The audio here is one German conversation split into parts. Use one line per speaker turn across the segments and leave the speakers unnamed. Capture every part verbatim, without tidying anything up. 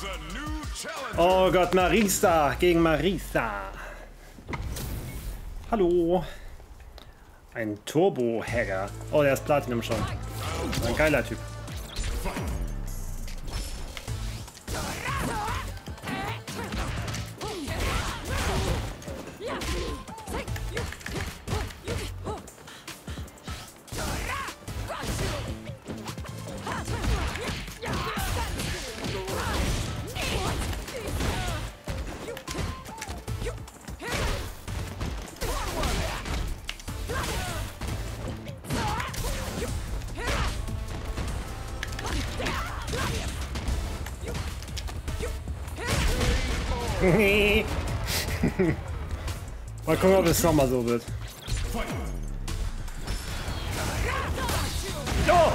Oh Gott, Marisa gegen Marisa. Hallo. Ein Turbo-Hagger. Oh, der ist Platinum schon. Ein geiler Typ. Nee. Mal gucken, ob es nochmal so wird. Oh!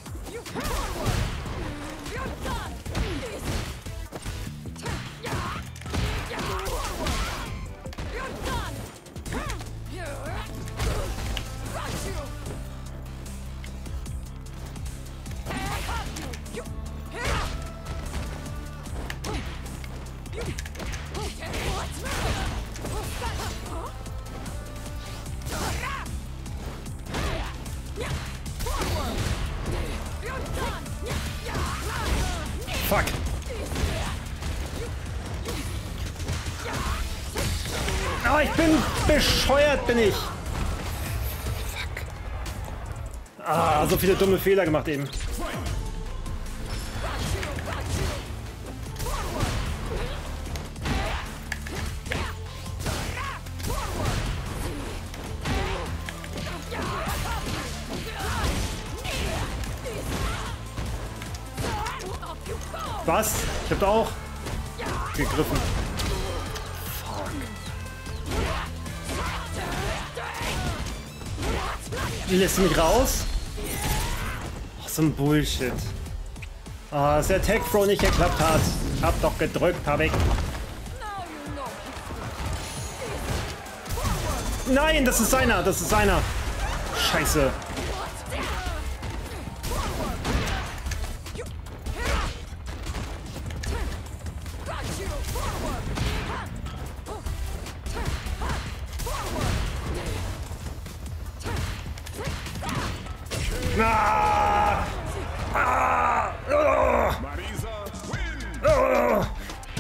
Fuck. Oh, ich bin bescheuert, bin ich. Fuck. Ah, so viele dumme Fehler gemacht eben. Was? Ich hab da auch gegriffen. Fuck. Wie lässt du mich raus? Ach, so ein Bullshit. Ah, dass der Tech Throw nicht geklappt hat. Hab doch gedrückt, hab ich. Nein, das ist seiner, das ist seiner. Scheiße. Ah! Ah! Oh! Oh!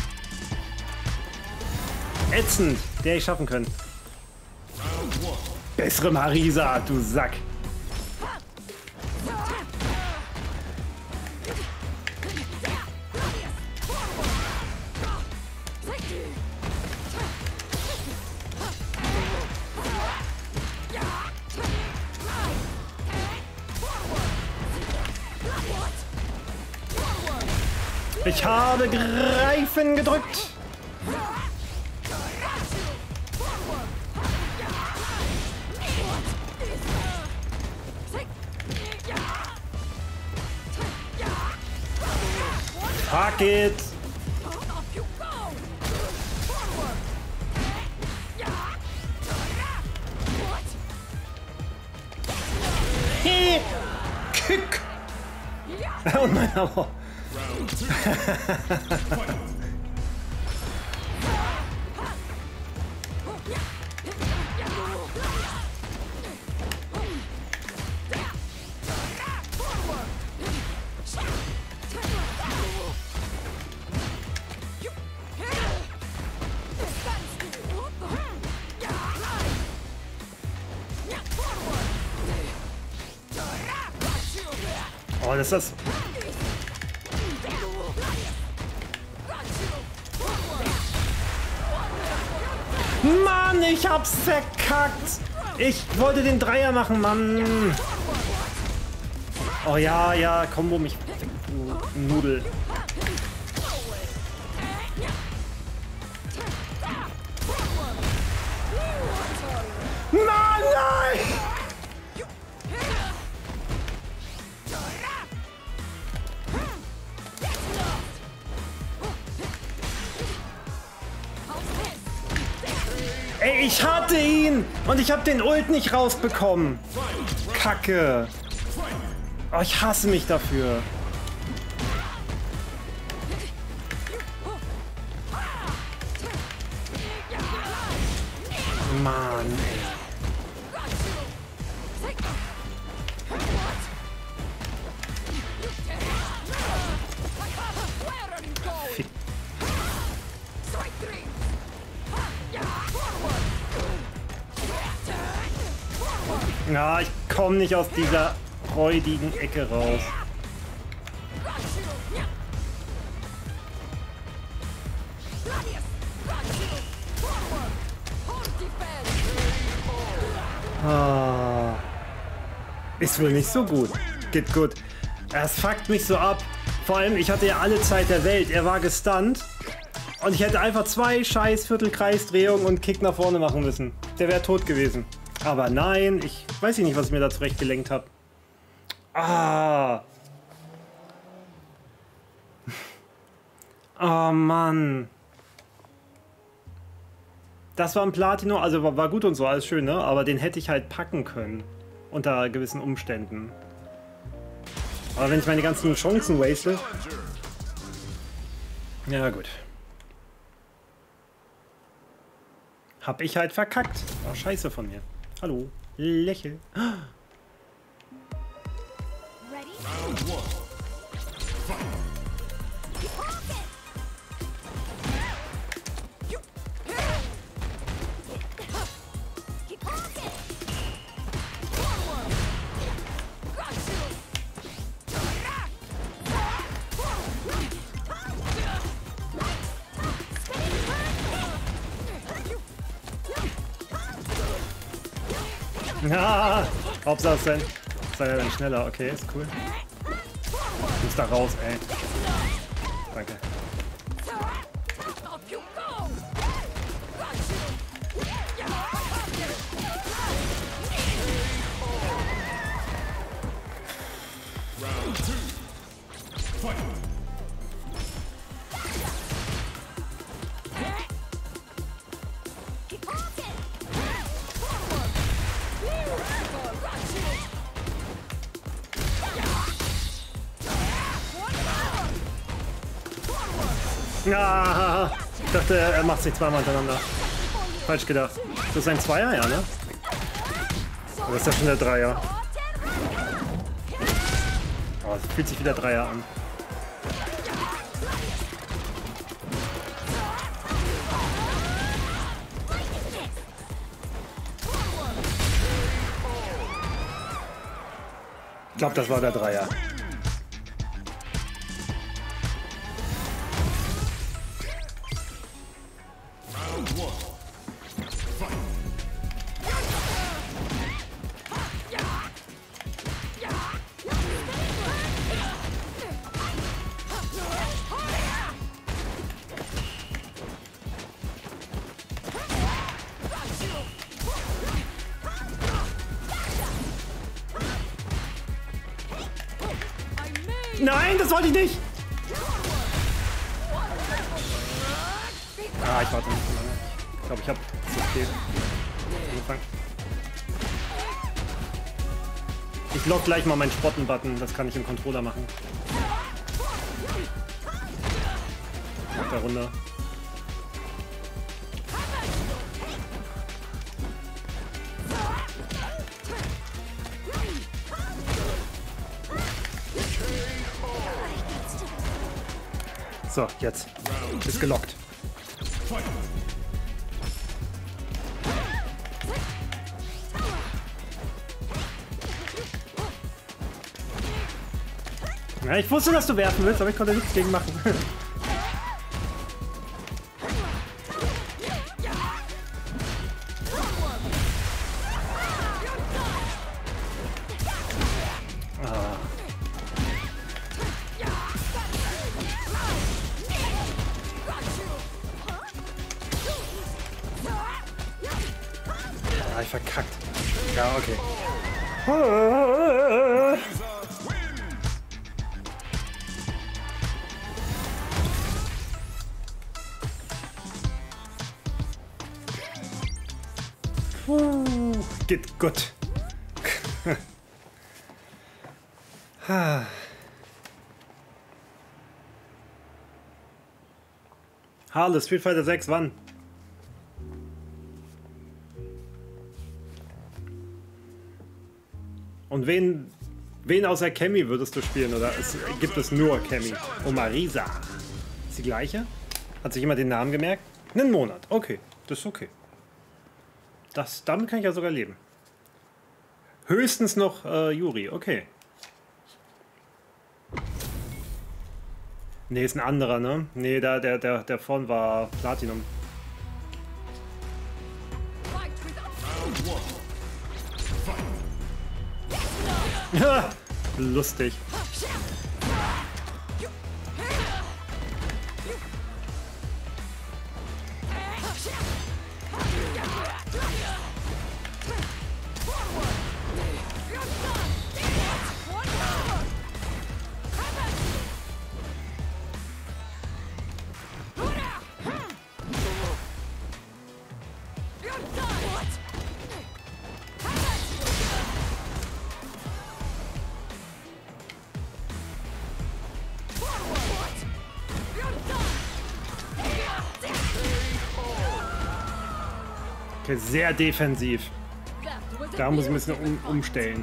Ätzend, der ich schaffen können. Bessere Marisa, du Sack. Ich habe Greifen gedrückt. Fuck it. Hey. Kick. Oh nein, aber. Oh, das ist das. Mann, ich hab's verkackt. Ich wollte den Dreier machen, Mann. Oh ja, ja, Combo mich weg, du Nudel. Mann, nein! Ey, ich hatte ihn und ich habe den Ult nicht rausbekommen. Kacke. Oh, ich hasse mich dafür. Mann, ey. Fick. Ja, ich komme nicht aus dieser räudigen Ecke raus. Ah, ist wohl nicht so gut. Geht gut. Es fuckt mich so ab. Vor allem, ich hatte ja alle Zeit der Welt. Er war gestunt. Und ich hätte einfach zwei scheiß Viertelkreisdrehungen und Kick nach vorne machen müssen. Der wäre tot gewesen. Aber nein, ich weiß nicht, was ich mir da zurechtgelenkt habe. Ah. Oh Mann. Das war ein Platino, also war, war gut und so, alles schön, ne? Aber den hätte ich halt packen können. Unter gewissen Umständen. Aber wenn ich meine ganzen Chancen waste... Ja, gut. Hab ich halt verkackt. Oh, scheiße von mir. Hallo. Lächel. Ja, Hauptsache es sein. Sei ja dann schneller. Okay, ist cool. Ich muss da raus, ey. Danke. Ja, ich dachte, er macht sich zweimal hintereinander. Falsch gedacht. Das ist ein Zweier, ja, ne? Oder ist das schon der Dreier? Oh, es fühlt sich wie der Dreier an. Ich glaube, das war der Dreier. Nein, das wollte ich nicht! Ah, ich warte nicht so lange. Ich glaube, ich habe zu spät angefangen. Ich lock gleich mal meinen Spotten-Button, das kann ich im Controller machen. Nach der Runde. So, jetzt. Ist gelockt. Ja, ich wusste, dass du werfen willst, aber ich konnte nichts gegen machen. Ah, ich verkackt. Ja, okay. Puh, geht gut. Harle, Street Fighter sechs, wann? wen, wen außer Cammy würdest du spielen? Oder es, gibt es nur Cammy? Oh, Marisa. Ist die gleiche? Hat sich jemand den Namen gemerkt? Einen Monat. Okay, das ist okay. Das, damit kann ich ja sogar leben. Höchstens noch äh, Yuri. Okay. Nee, ist ein anderer, ne? Nee, da, der, der, der vorn war Platinum. Lustig. Okay, sehr defensiv. Da muss ich ein bisschen um, umstellen.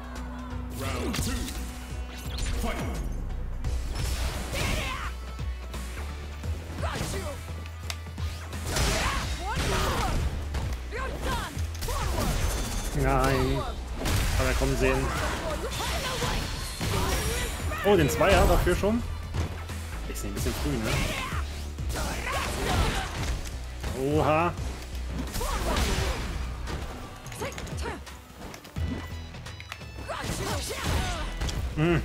Nein. Kann er kommen sehen. Oh, den Zweier dafür schon. Ist ein bisschen früh, ne? Oha. Hm.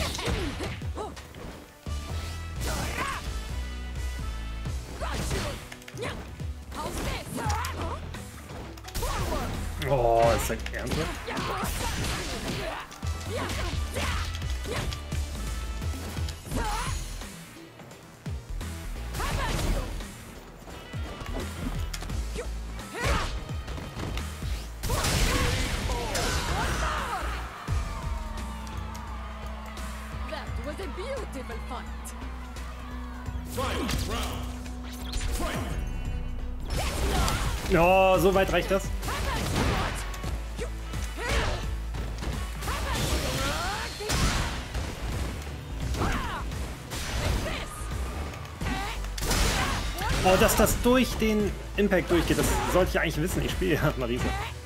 Oh, ist das ernsthaft? Oh, so weit reicht das. Oh, dass das durch den Impact durchgeht, das sollte ich eigentlich wissen. Ich spiele ja Marisa.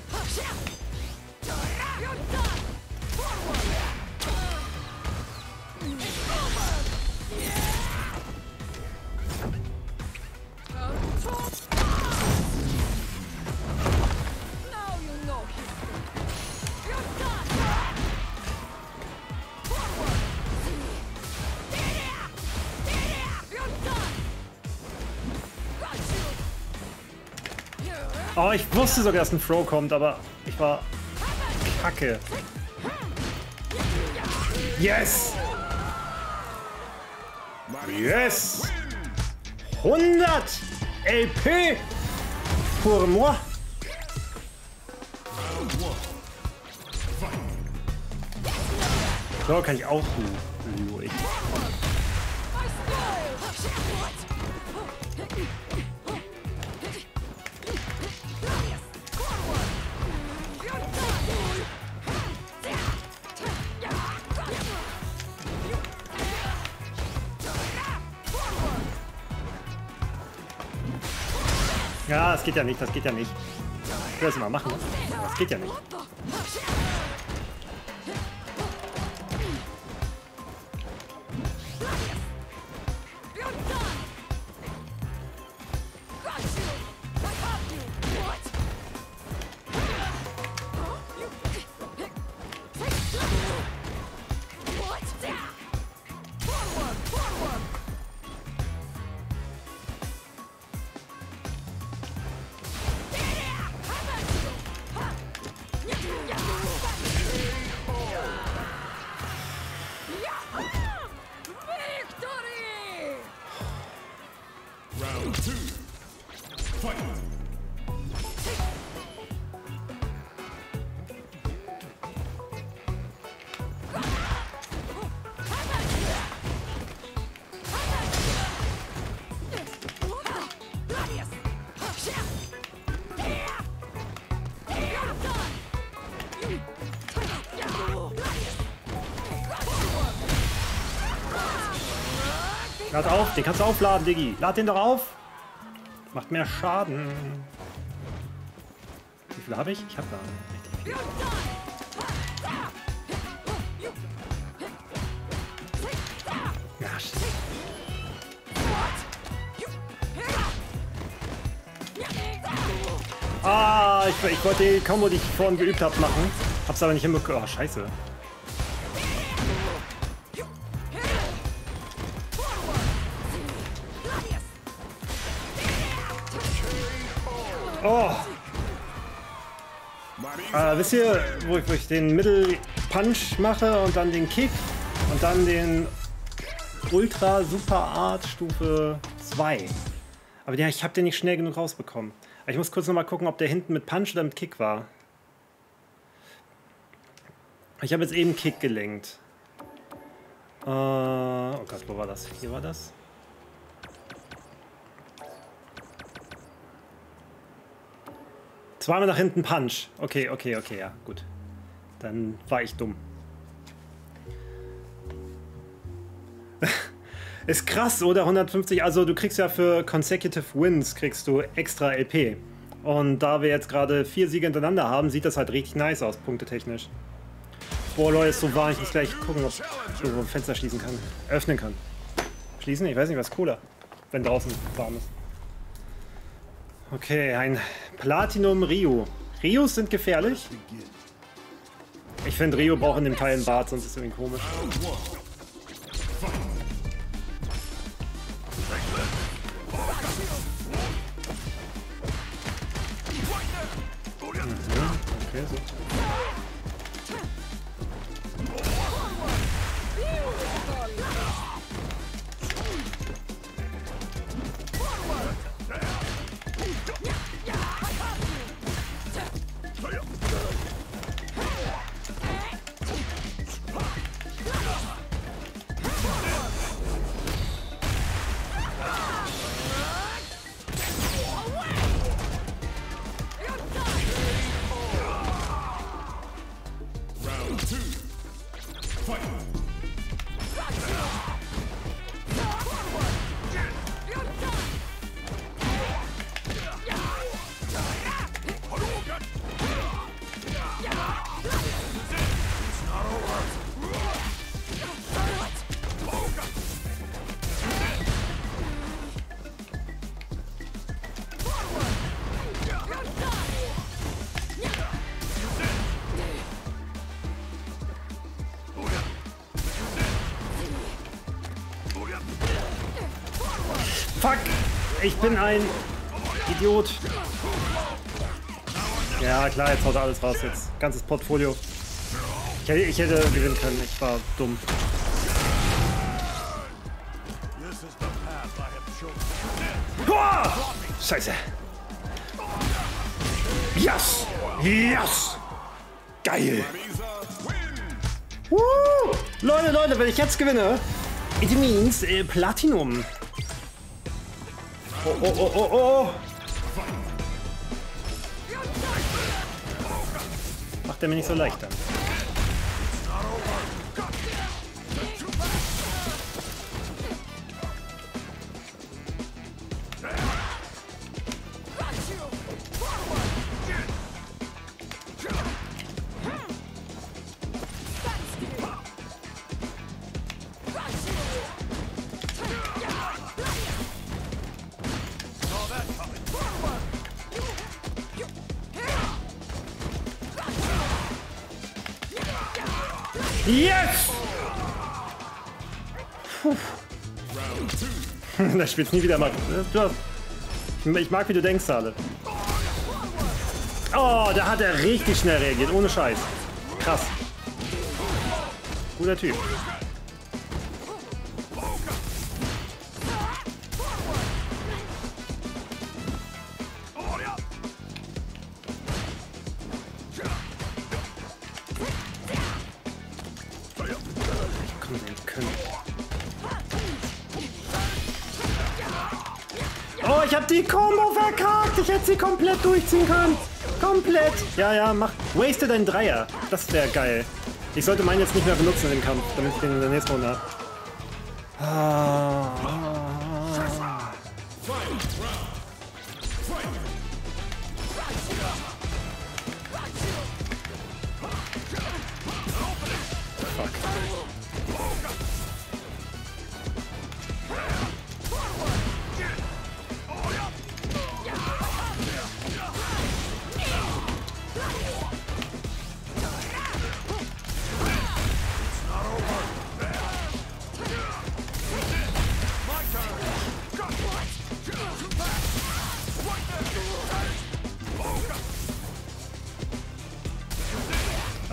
Oh, ich wusste sogar, dass ein Throw kommt, aber ich war kacke. Yes! Yes! hundert L P pour moi! So kann ich auch ruhig. Ja, das geht ja nicht, das geht ja nicht. Ich will das mal machen. Das geht ja nicht. Lad auf, den kannst du aufladen, Diggi. Lad den doch auf. Macht mehr Schaden. Wie viel habe ich? Ich habe da richtig viel. Ja, shit. Ah, ich, ich wollte die Combo, die ich vorhin geübt habe, machen. Hab's aber nicht hinbekommen. Oh, scheiße. Oh. Äh, wisst ihr, wo ich, wo ich den Middle Punch mache und dann den Kick und dann den Ultra Super Art Stufe zwei. Aber ja, ich habe den nicht schnell genug rausbekommen. Aber ich muss kurz noch mal gucken, ob der hinten mit Punch oder mit Kick war. Ich habe jetzt eben Kick gelenkt. Äh, oh Gott, wo war das? Hier war das. Zweimal nach hinten Punch. Okay, okay, okay, ja, gut. Dann war ich dumm. Ist krass, oder? hundertfünfzig, also du kriegst ja für Consecutive Wins kriegst du extra L P. Und da wir jetzt gerade vier Siege hintereinander haben, sieht das halt richtig nice aus, punktetechnisch. Boah, Leute, ist so wahr, ich muss gleich gucken, ob ich irgendwo ein Fenster schließen kann. Öffnen kann. Schließen? Ich weiß nicht, was cooler, wenn draußen warm ist. Okay, ein Platinum Ryu. Ryus sind gefährlich. Ich finde, Ryu braucht in dem Teil einen Bart, sonst ist es irgendwie komisch. Okay, so. Fuck! Ich bin ein Idiot. Ja klar, jetzt haut er alles raus jetzt. Ganzes Portfolio. Ich hätte, ich hätte gewinnen können, ich war dumm. Uah! Scheiße. Yes! Yes! Geil! Uh! Leute, Leute, wenn ich jetzt gewinne, it means äh, Platinum. Oh, oh, oh, oh, oh. Macht er mir nicht so leicht dann. Yes! Das spielt's nie wieder mal. Ich mag, wie du denkst, alle. Oh, da hat er richtig schnell reagiert, ohne Scheiß. Krass. Guter Typ. Oh, ich hab die Combo verkackt. Ich hätte sie komplett durchziehen können. Komplett. Ja, ja, mach. Waste deinen Dreier. Das wäre geil. Ich sollte meinen jetzt nicht mehr benutzen in dem Kampf, damit ich den in der nächsten Runde habe. Ah.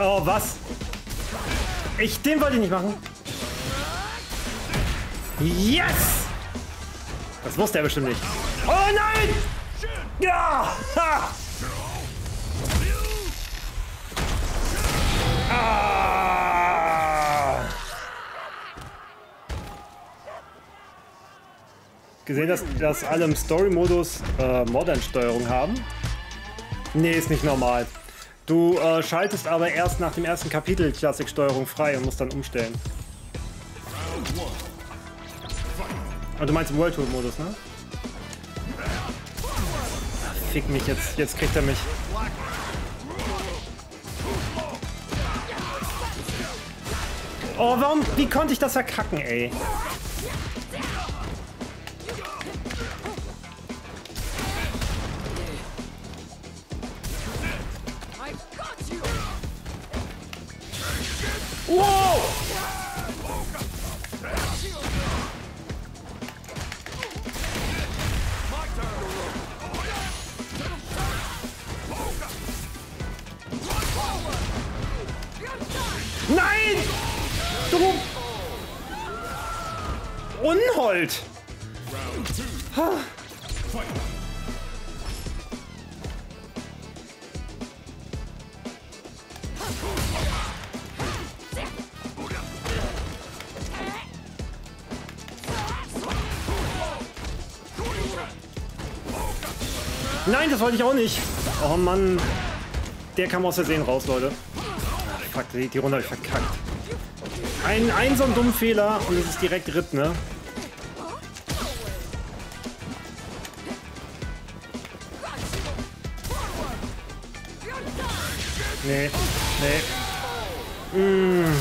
Oh, was? Ich, den wollte ich nicht machen. Yes! Das wusste er bestimmt nicht. Oh nein! Ja! Ha! Ah! Gesehen, dass, dass alle im Story-Modus äh, Modern-Steuerung haben? Nee, ist nicht normal. Du äh, schaltest aber erst nach dem ersten Kapitel Klassik-Steuerung frei und musst dann umstellen. Und du meinst im World Tour Modus, ne? Fick mich, jetzt, jetzt kriegt er mich. Oh, warum, wie konnte ich das verkacken, ey? Wow! Nein! Du Unhold! Ha. Nein, das wollte ich auch nicht. Oh Mann. Der kam aus Versehen raus, Leute. Fuck, die, die Runde habe ich verkackt. Ein, ein so ein dummen Fehler und es ist direkt R I P, ne? Nee, nee. Mm.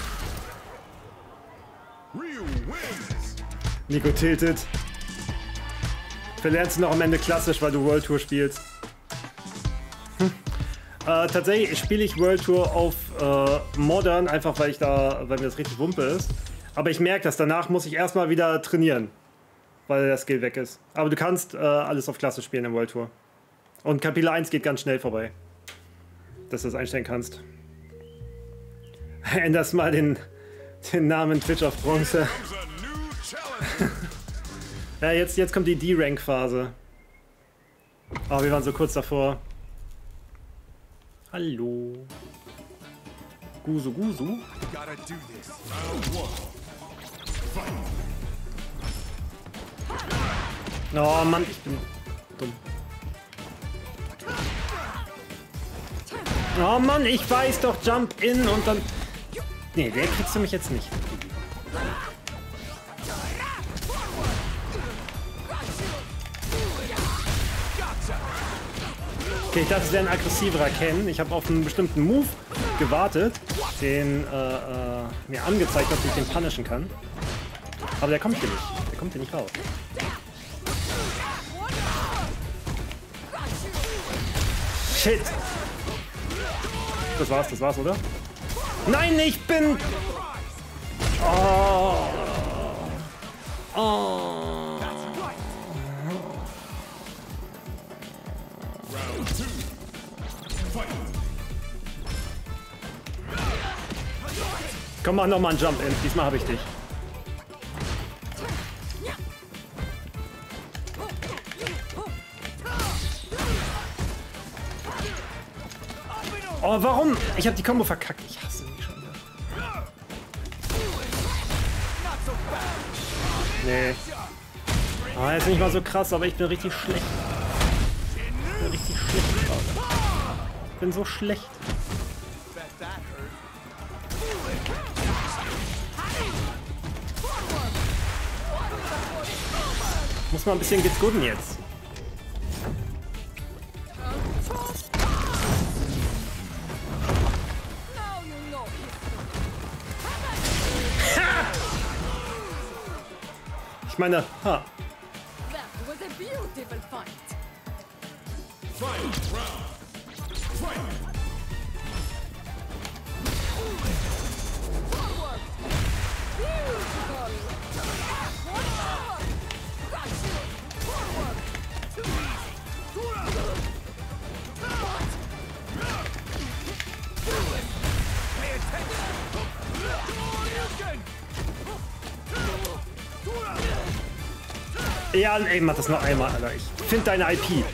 Nico tiltet. Verlernst du noch am Ende klassisch, weil du World Tour spielst. Hm. Äh, tatsächlich spiele ich World Tour auf äh, Modern, einfach weil ich da, weil mir das richtig Wumpe ist. Aber ich merke das, danach muss ich erstmal wieder trainieren, weil der Skill weg ist. Aber du kannst äh, alles auf Klasse spielen in World Tour. Und Kapitel eins geht ganz schnell vorbei, dass du das einstellen kannst. Änderst mal den, den Namen Twitch auf Bronze. Ja, jetzt, jetzt kommt die D-Rank-Phase. Oh, wir waren so kurz davor. Hallo. Gusu Gusu. Oh Mann, ich bin dumm. Oh Mann, ich weiß doch, Jump in und dann... Nee, der kriegst du mich jetzt nicht. Okay, ich dachte, es wäre ein aggressiverer Ken. Ich habe auf einen bestimmten Move gewartet, den äh, äh, mir angezeigt hat, dass ich den punishen kann. Aber der kommt hier nicht. Der kommt hier nicht raus. Shit! Das war's, das war's, oder? Nein, ich bin... Oh. Oh. Komm, mach nochmal einen Jump-In. Diesmal habe ich dich. Oh, warum? Ich habe die Combo verkackt. Ich hasse mich schon. Nee. Oh, ist nicht mal so krass, aber ich bin richtig schlecht. Ich bin richtig schlecht. Ich bin so schlecht. Muss mal ein bisschen geht's jetzt. Ich meine, ha. Ja, ey, mach das noch einmal, Alter. Ich finde deine I P.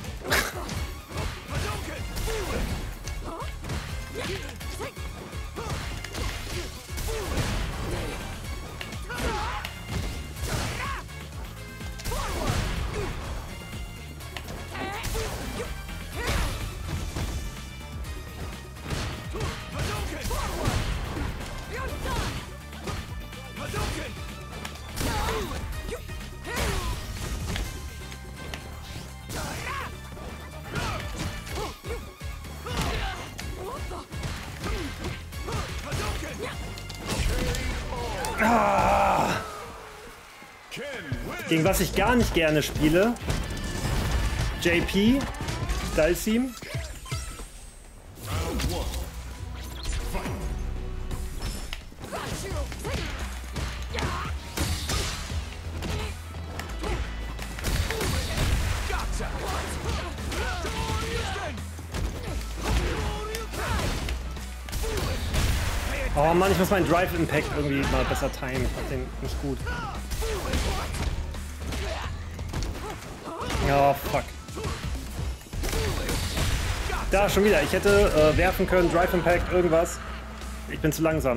Ah. Gegen was ich gar nicht gerne spiele. J P, Dalsim. Oh Mann, ich muss meinen Drive Impact irgendwie mal besser timen. Ich hab den nicht gut. Oh, fuck. Da, schon wieder. Ich hätte äh, werfen können, Drive Impact, irgendwas. Ich bin zu langsam.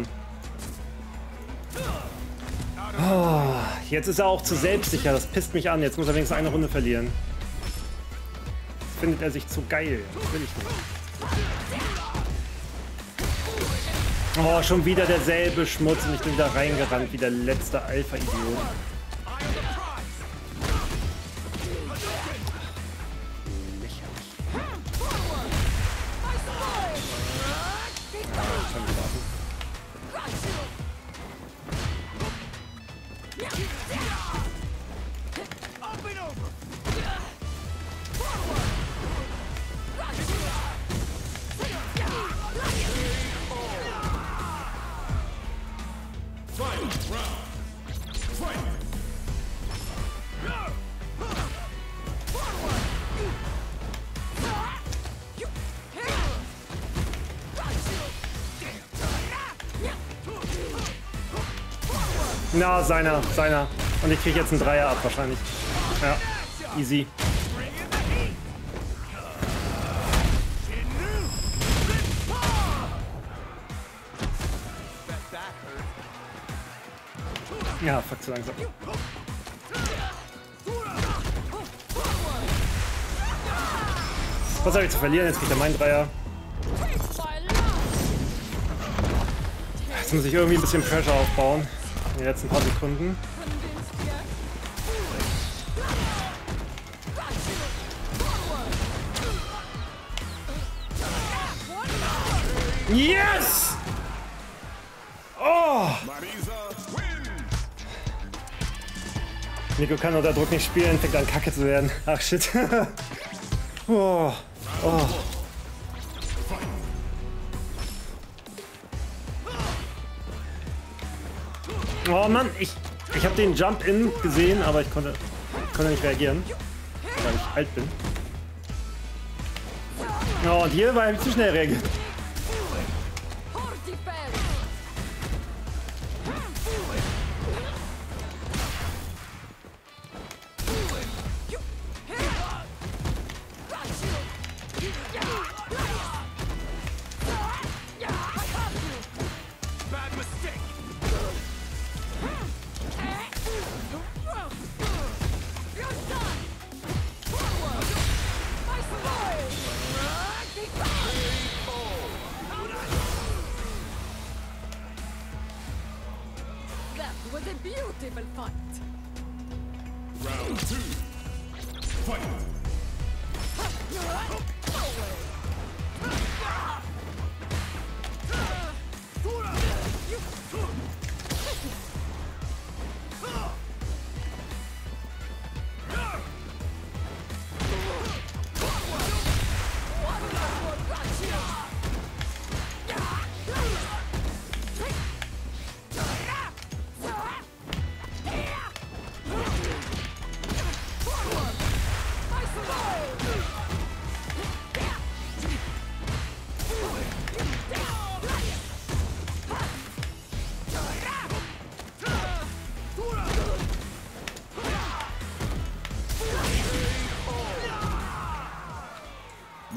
Oh, jetzt ist er auch zu selbstsicher. Das pisst mich an. Jetzt muss er wenigstens eine Runde verlieren. Jetzt findet er sich zu geil. Das will ich nicht. Oh, schon wieder derselbe Schmutz und ich bin wieder reingerannt wie der letzte Alpha-Idiot. Na, seiner, seiner. Und ich kriege jetzt einen Dreier ab wahrscheinlich. Ja, easy. Ja, fuck, zu langsam. Was habe ich zu verlieren? Jetzt kriegt er meinen Dreier. Jetzt muss ich irgendwie ein bisschen Pressure aufbauen. In den letzten paar Sekunden. Yes! Oh! Nico kann unter Druck nicht spielen, fängt an Kacke zu werden. Ach shit. Oh. Oh. Oh Mann, ich, ich habe den Jump-In gesehen, aber ich konnte, konnte nicht reagieren, weil ich alt bin. Oh, und hier war er zu schnell reagiert.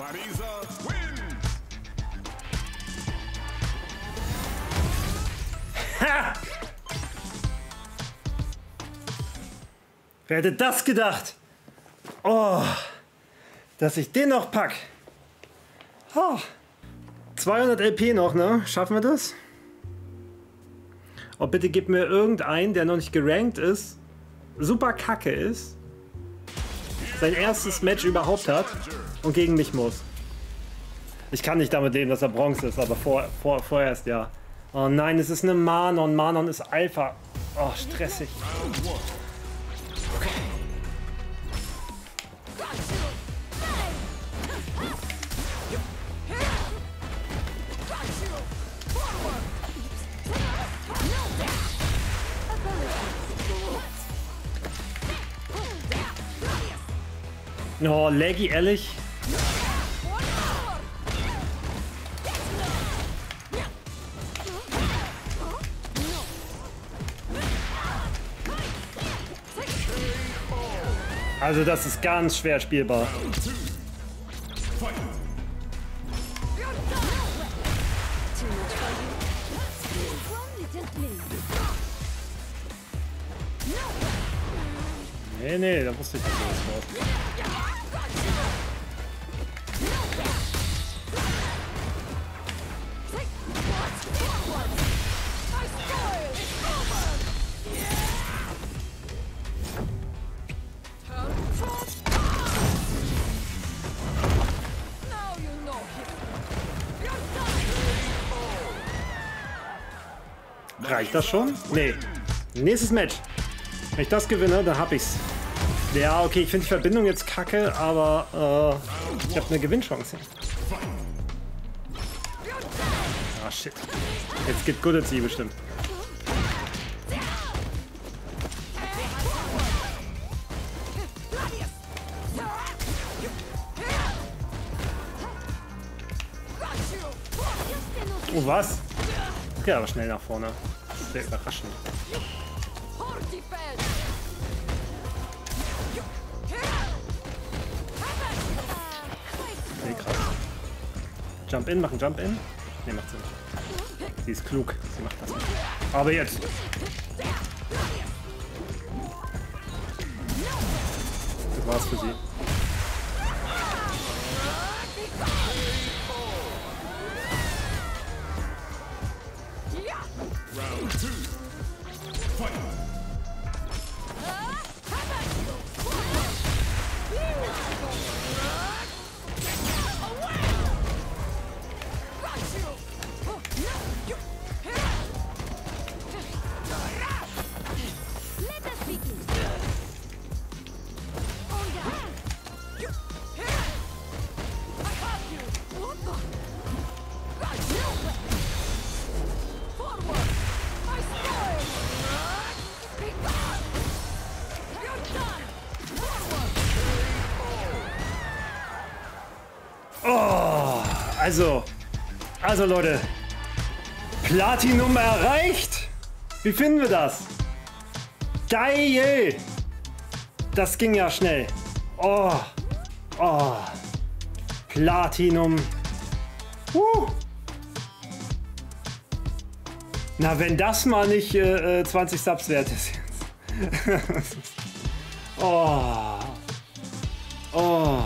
Ha! Wer hätte das gedacht? Oh, dass ich den noch pack. Oh. zweihundert L P noch, ne? Schaffen wir das? Oh, bitte gib mir irgendeinen, der noch nicht gerankt ist, super kacke ist, sein erstes Match überhaupt hat und gegen mich muss. Ich kann nicht damit leben, dass er Bronze ist, aber vor, vor, vorerst ja. Oh nein, es ist eine Manon. Manon ist Alpha. Oh, stressig. Okay. Oh, laggy, ehrlich. Also das ist ganz schwer spielbar. Nee, nee, da wusste ich nicht, was war. Reicht das schon? Nee. Nächstes Match. Wenn ich das gewinne, dann hab ich's. Ja, okay, ich finde die Verbindung jetzt kacke, aber äh, ich habe eine Gewinnchance. Ah, shit. Jetzt geht Goodetsy bestimmt. Oh, was? Okay, aber schnell nach vorne. Sehr überraschend. Okay, krass. Jump in, machen Jump in. Ne, macht sie nicht. Sie ist klug, sie macht das nicht. Aber jetzt. Das war's für sie. Oh, also, also Leute, Platinum erreicht. Wie finden wir das? Geil! Das ging ja schnell. Oh, oh, Platinum. Uh. Na, wenn das mal nicht äh, zwanzig Subs wert ist jetzt. Oh, oh.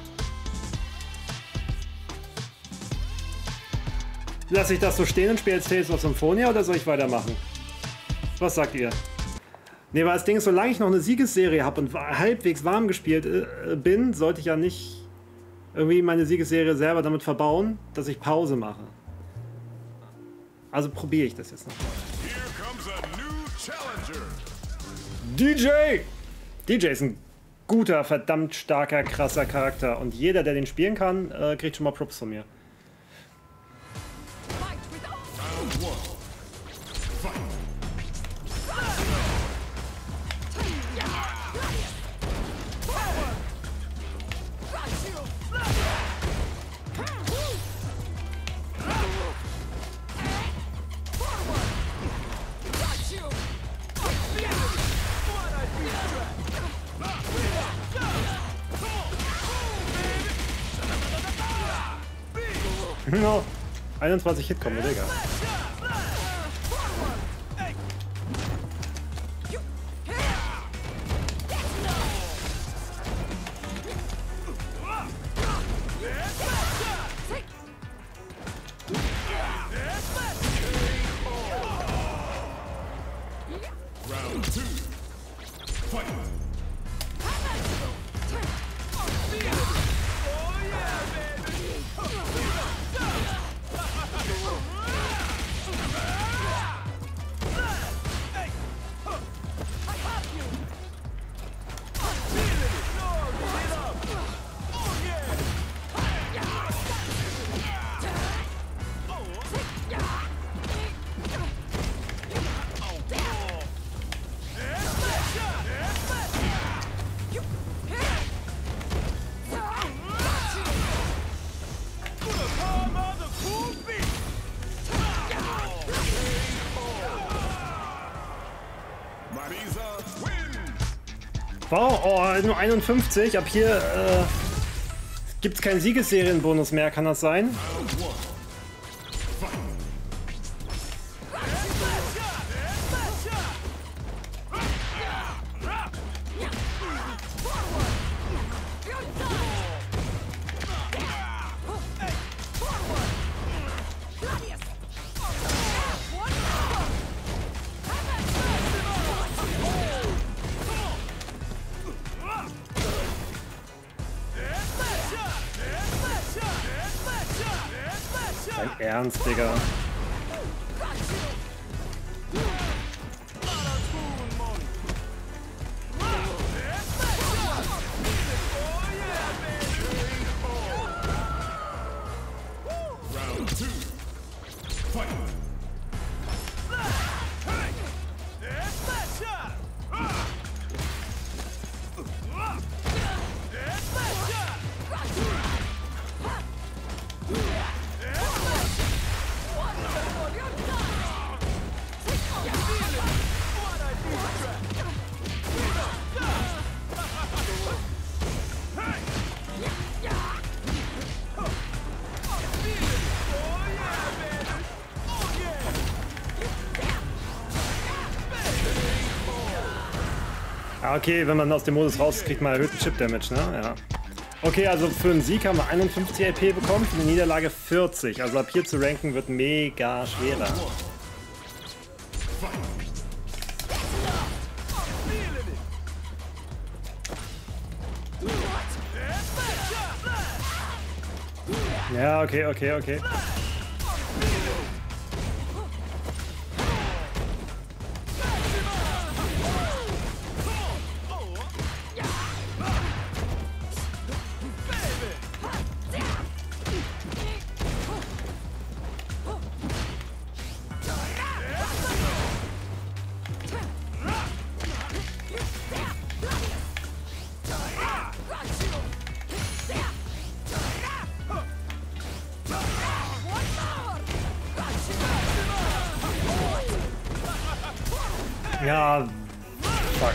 Lass ich das so stehen und spiele jetzt Tales of Symphonia oder soll ich weitermachen? Was sagt ihr? Ne, weil das Ding ist, solange ich noch eine Siegesserie habe und halbwegs warm gespielt äh, bin, sollte ich ja nicht irgendwie meine Siegesserie selber damit verbauen, dass ich Pause mache. Also probiere ich das jetzt noch mal. D J! D J ist ein guter, verdammt starker, krasser Charakter und jeder, der den spielen kann, äh, kriegt schon mal Props von mir. No. einundzwanzig Hit-Kombo, Digga. Wow, oh, nur einundfünfzig. Ab hier äh, gibt es keinen Siegesserienbonus mehr, kann das sein? Dein Ernst, Digga. Okay, wenn man aus dem Modus raus ist, kriegt man erhöhten Chip-Damage, ne? Ja. Okay, also für einen Sieg haben wir einundfünfzig L P bekommen, für eine Niederlage vierzig. Also ab hier zu ranken wird mega schwerer. Ja, okay, okay, okay. Ja, fuck.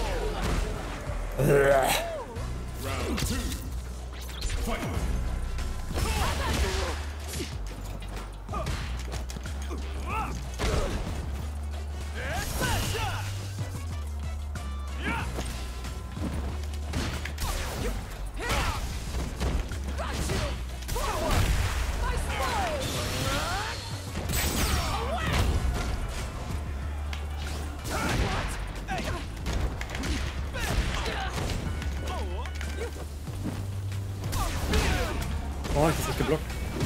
Oh, ich ist nicht geblockt.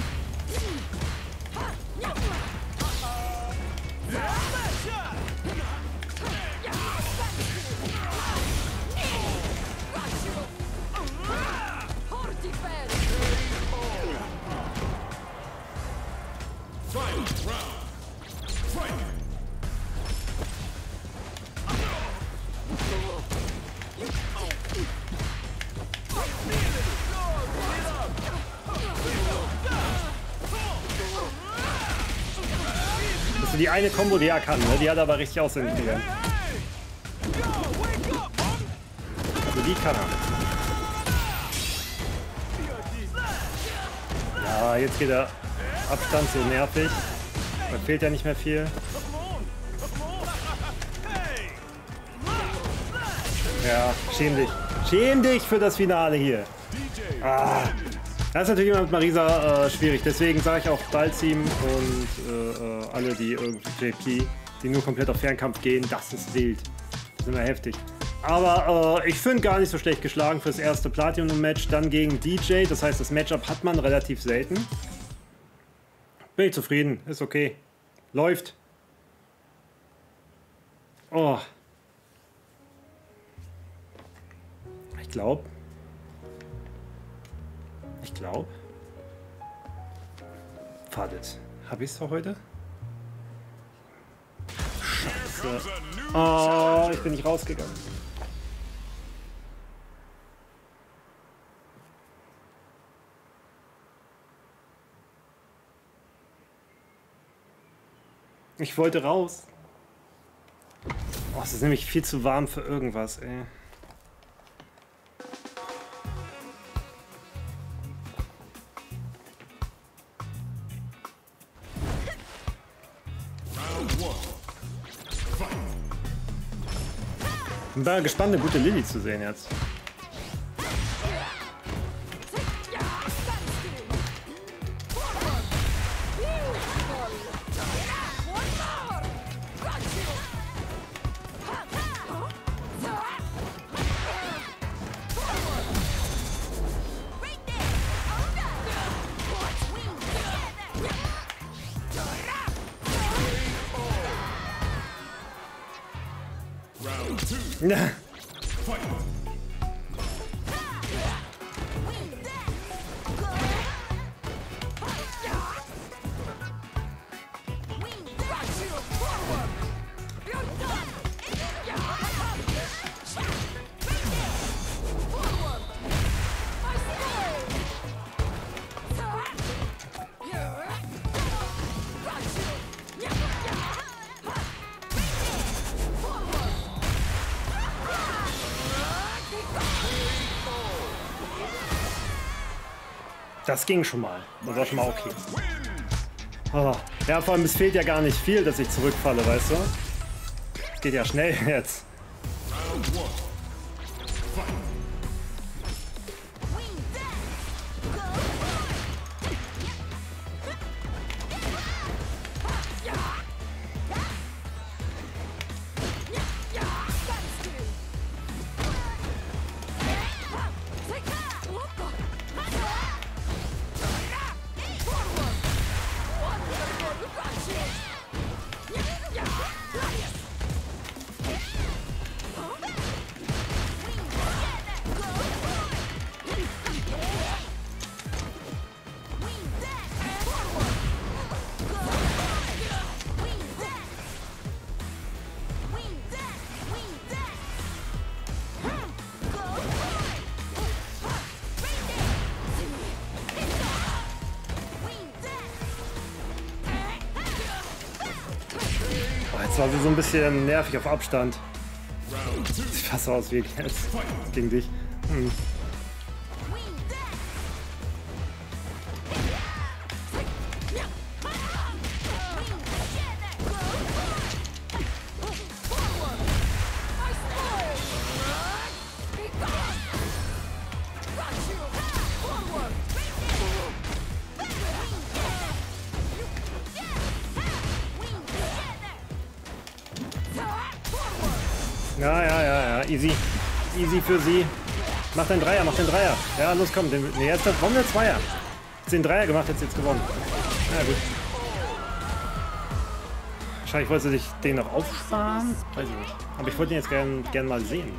Die eine Combo, die er kann, ne? Die hat aber richtig aussehen gegangen. Also die kann er. Ja, jetzt geht er Abstand so nervig. Da fehlt ja nicht mehr viel. Ja, schäm dich. Schäm dich für das Finale hier. Ah. Das ist natürlich immer mit Marisa äh, schwierig. Deswegen sage ich auch Dalsim und äh, alle, die irgendwie J P, die nur komplett auf Fernkampf gehen, das ist wild. Das ist immer heftig. Aber äh, ich finde gar nicht so schlecht geschlagen fürs erste Platinum-Match. Dann gegen D J. Das heißt, das Matchup hat man relativ selten. Bin ich zufrieden. Ist okay. Läuft. Oh. Ich glaube. Ich glaube. Wartet. Hab ich's für heute? Scheiße. Oh, ich bin nicht rausgegangen. Ich wollte raus. Oh, es ist nämlich viel zu warm für irgendwas, ey. Ich bin gespannt, eine gute Lilly zu sehen jetzt. Ja. Das ging schon mal. Das war schon mal okay. Oh. Ja, vor allem es fehlt ja gar nicht viel, dass ich zurückfalle, weißt du? Es geht ja schnell jetzt. Das war so ein bisschen nervig auf Abstand. Sieht fast aus wie jetzt gegen dich. Hm. Ja, ja, ja, ja, easy. Easy für sie. Mach den Dreier, mach den Dreier. Ja, los, komm. Den, nee, jetzt warum der Zweier? Jetzt den Dreier gemacht, jetzt jetzt gewonnen. Ja, gut. Wahrscheinlich wollte sie sich den noch aufsparen. Weiß ich nicht. Aber ich wollte ihn jetzt gern, gern mal sehen.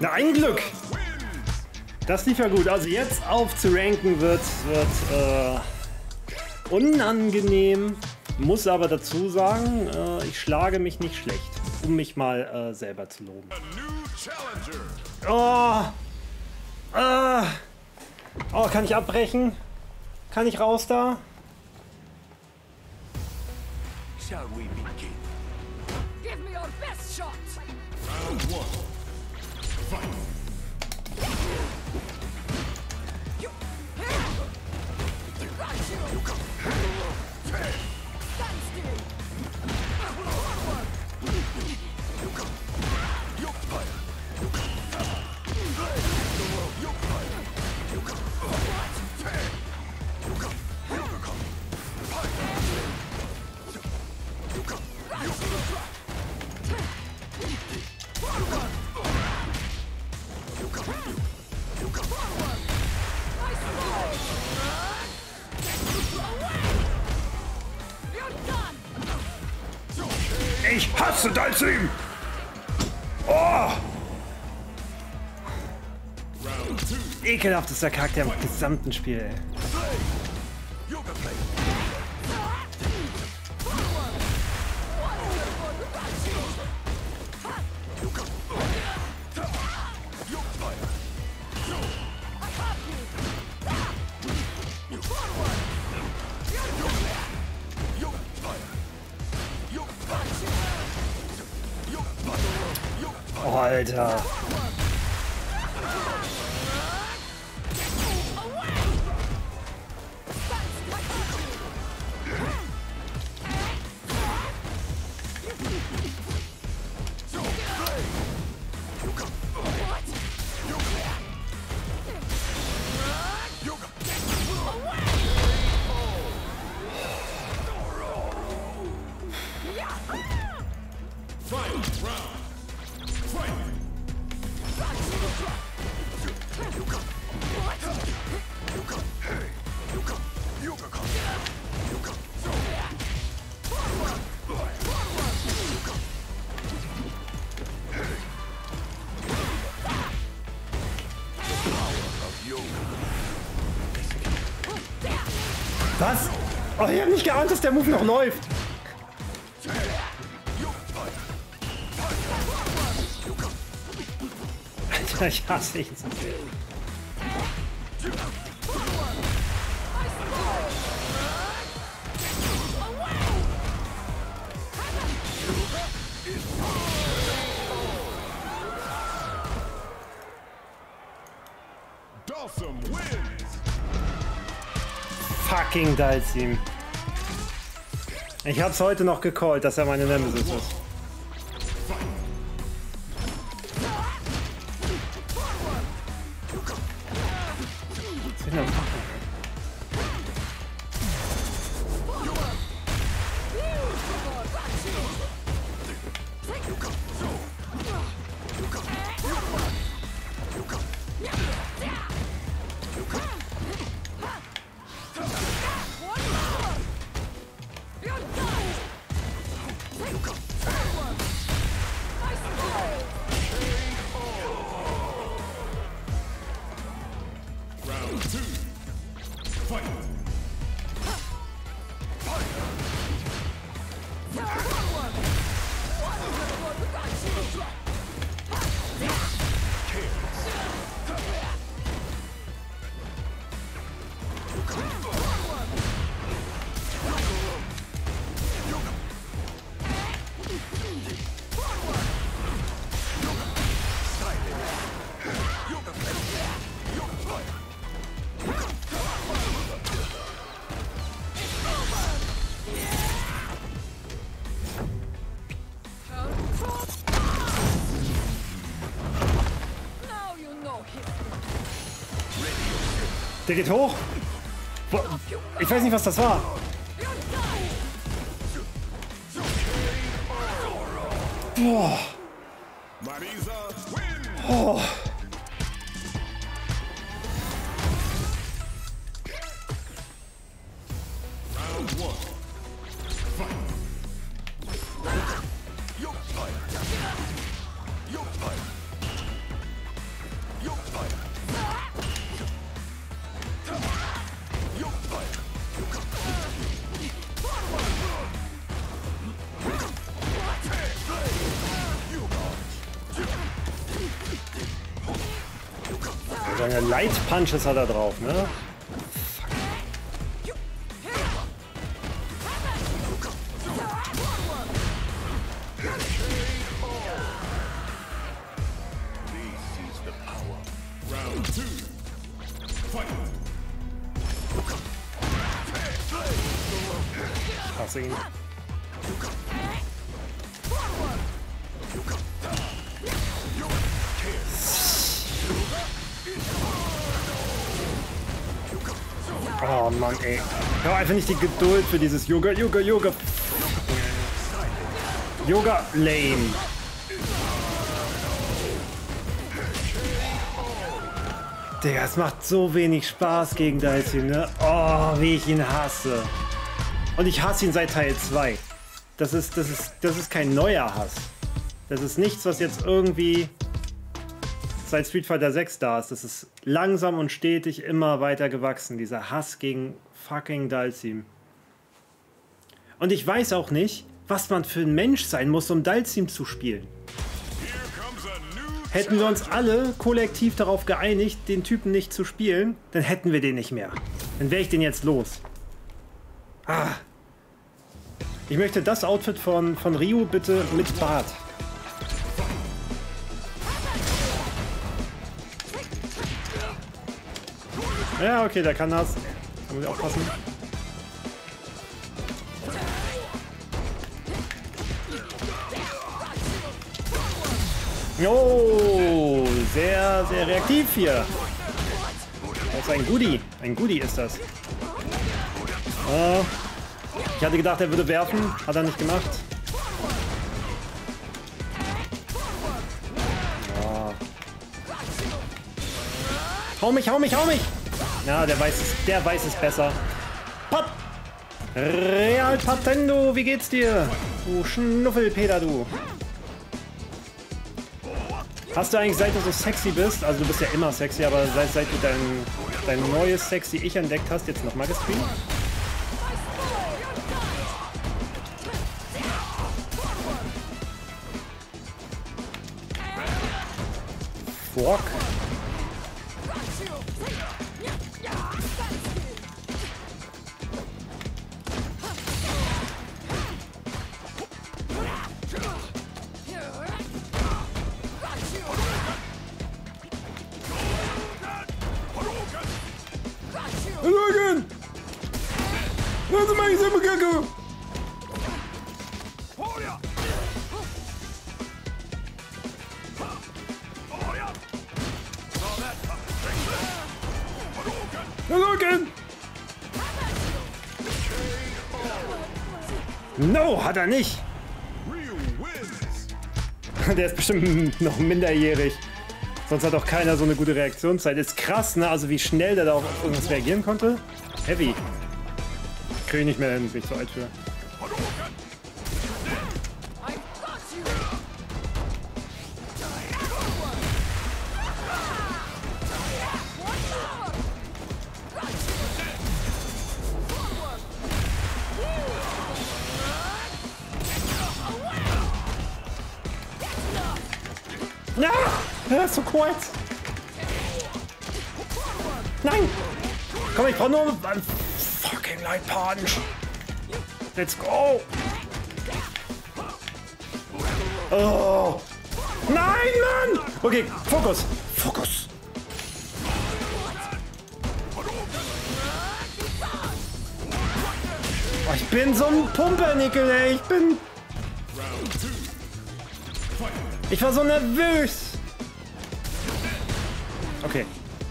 Na, ein Glück! Das lief ja gut. Also jetzt auf zu ranken wird, wird äh, unangenehm. Muss aber dazu sagen, äh, ich schlage mich nicht schlecht, um mich mal äh, selber zu loben. Oh! Ah! Oh, kann ich abbrechen? Kann ich raus da?
Shall we begin?
Give me your best shot!
Round one. Fight.
You... Got you! Stand still! Forward!
Ich hasse dein Team! Oh!
Ekelhaftester Charakter im gesamten Spiel, ey. Oh, Alter. Was? Oh, ich hab nicht geahnt, dass der Move noch läuft. Alter, ich hasse ihn so viel. Fucking Dalsim. Ich hab's heute noch gecallt, dass er meine Nemesis ist. Was will er machen? Der geht hoch. Ich weiß nicht, was das war. Boah. Oh. Seine Light Punches hat er drauf, ne? Ich hasse ihn. Oh Mann, ey. Ich habe einfach nicht die Geduld für dieses Yoga, Yoga, Yoga. Yoga lame. Digga, es macht so wenig Spaß gegen Dalsim, ne? Oh, wie ich ihn hasse. Und ich hasse ihn seit Teil zwei. Das ist, das ist, das ist kein neuer Hass. Das ist nichts, was jetzt irgendwie seit Street Fighter sechs da ist. Das ist langsam und stetig immer weiter gewachsen. Dieser Hass gegen fucking Dalsim. Und ich weiß auch nicht, was man für ein Mensch sein muss, um Dalsim zu spielen. Hätten wir uns alle kollektiv darauf geeinigt, den Typen nicht zu spielen, dann hätten wir den nicht mehr. Dann wäre ich den jetzt los. Ah. Ich möchte das Outfit von, von Ryu bitte mit Bart. Ja, okay, der kann das. Da muss ich aufpassen. Oh, sehr, sehr reaktiv hier. Das ist ein Goodie. Ein Goodie ist das. Oh. Ich hatte gedacht, er würde werfen. Hat er nicht gemacht. Oh. Hau mich, hau mich, hau mich! Ja, der weiß es, der weiß es besser. Pat! Real Patendo, wie geht's dir? Du Schnuffelpeter, du. Hast du eigentlich, seit du so sexy bist, also du bist ja immer sexy, aber seit, seit du dein, dein neues sexy Ich entdeckt hast, jetzt nochmal gestreamt? Fuck. Logan! Lass mal ich selber Gecko! Logan! No, hat er nicht! Der ist bestimmt noch minderjährig. Sonst hat auch keiner so eine gute Reaktionszeit. Ist krass, ne? Also wie schnell der da auf irgendwas reagieren konnte. Heavy. Krieg ich nicht mehr hin, bin ich zu alt für. Ja! Er ist so kurz! Nein! Komm, ich brauche nur einen fucking Light Punch! Let's go! Oh! Nein, Mann! Okay, Fokus! Fokus! Oh, ich bin so ein Pumpernickel, ey! Ich bin... Ich war so nervös! Okay.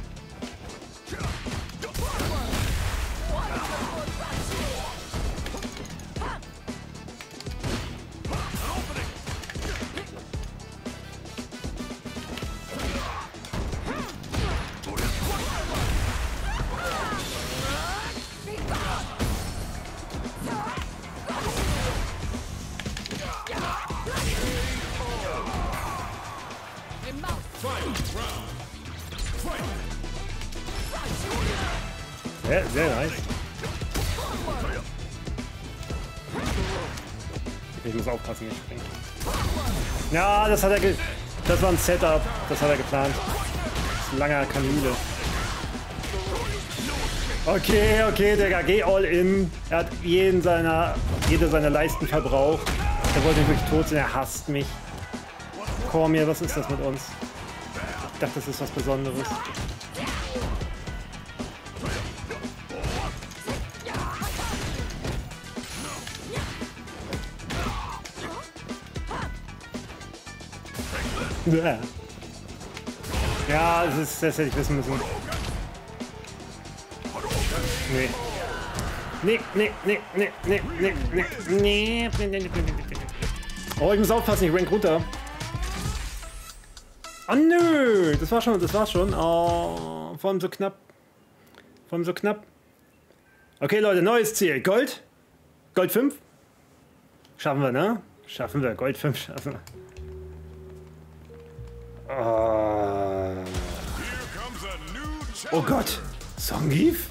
Sehr, sehr nice. Ich muss aufpassen, ich springe. Ja, das hat er ge... Das war ein Setup. Das hat er geplant. langer Kanüle. Okay, okay, Digga, geh all in. Er hat jeden seiner, jede seiner Leisten verbraucht. Er wollte nicht wirklich tot sein, er hasst mich. Cormier, was ist das mit uns? Ich dachte, das ist was Besonderes. Ja, das, ist, das hätte ich wissen müssen. Nee. Nee, nee, nee, nee, nee, nee, nee, nee, nee, nee, nee, nee. Oh, ich muss aufpassen, ich rank runter. Oh nö, das war schon, das war schon. Oh, vor allem so knapp. Vor allem so knapp. Okay, Leute, neues Ziel. Gold? Gold fünf? Schaffen wir, ne? Schaffen wir, Gold fünf schaffen wir. Oh, oh Gott, Zangief?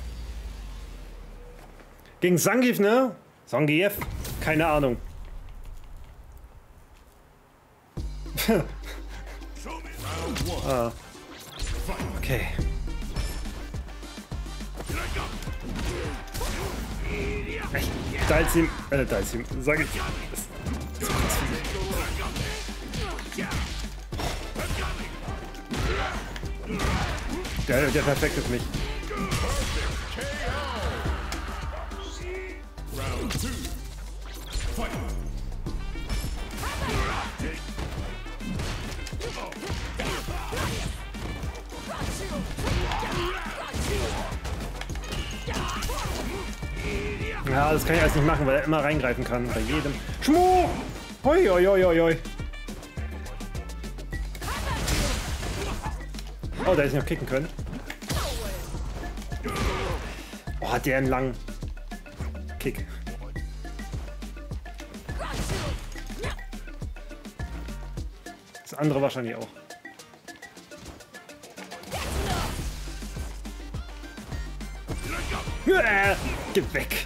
Gegen Zangief, ne? Zangief? Keine Ahnung. Ah. Okay. Echt, Dalsim, äh, Dalsim, sag ich. Das ist so krass für mich. Der, der perfektet mich. Ja, das kann ich alles nicht machen, weil er immer reingreifen kann. Bei jedem. Schmuh! Hoi, hoi, hoi, hoi, hoi. Oh, da hätte ich noch kicken können. Oh, hat der einen langen Kick. Das andere wahrscheinlich auch. Äh, geh weg.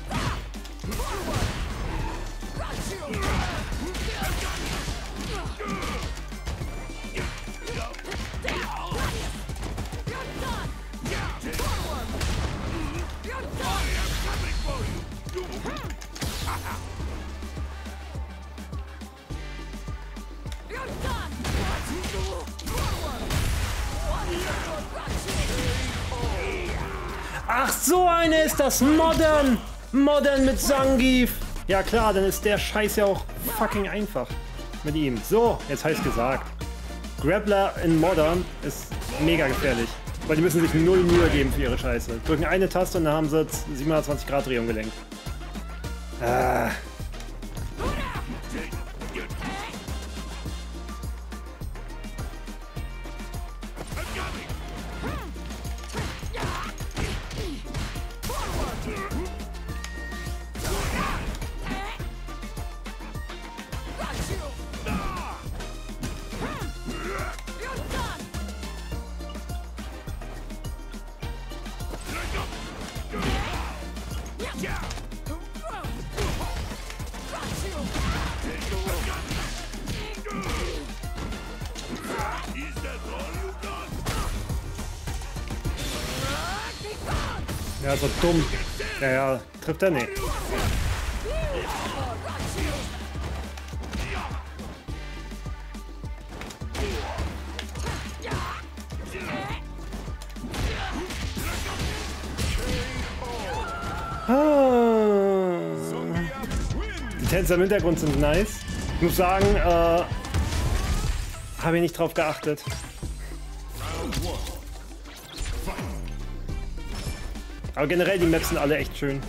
Ach, so eine ist das. Modern. Modern mit Zangief. Ja klar, dann ist der Scheiß ja auch fucking einfach mit ihm. So, jetzt heißt gesagt. Grappler in Modern ist mega gefährlich. Weil die müssen sich null Mühe geben für ihre Scheiße. Drücken eine Taste und dann haben sie siebenhundertzwanzig Grad Drehung gelenkt. Ah. Ja, so dumm. Ja, ja, trifft er nicht. Ah. Die Tänzer im Hintergrund sind nice. Ich muss sagen, äh, habe ich nicht drauf geachtet. Aber generell, die Maps sind alle echt schön.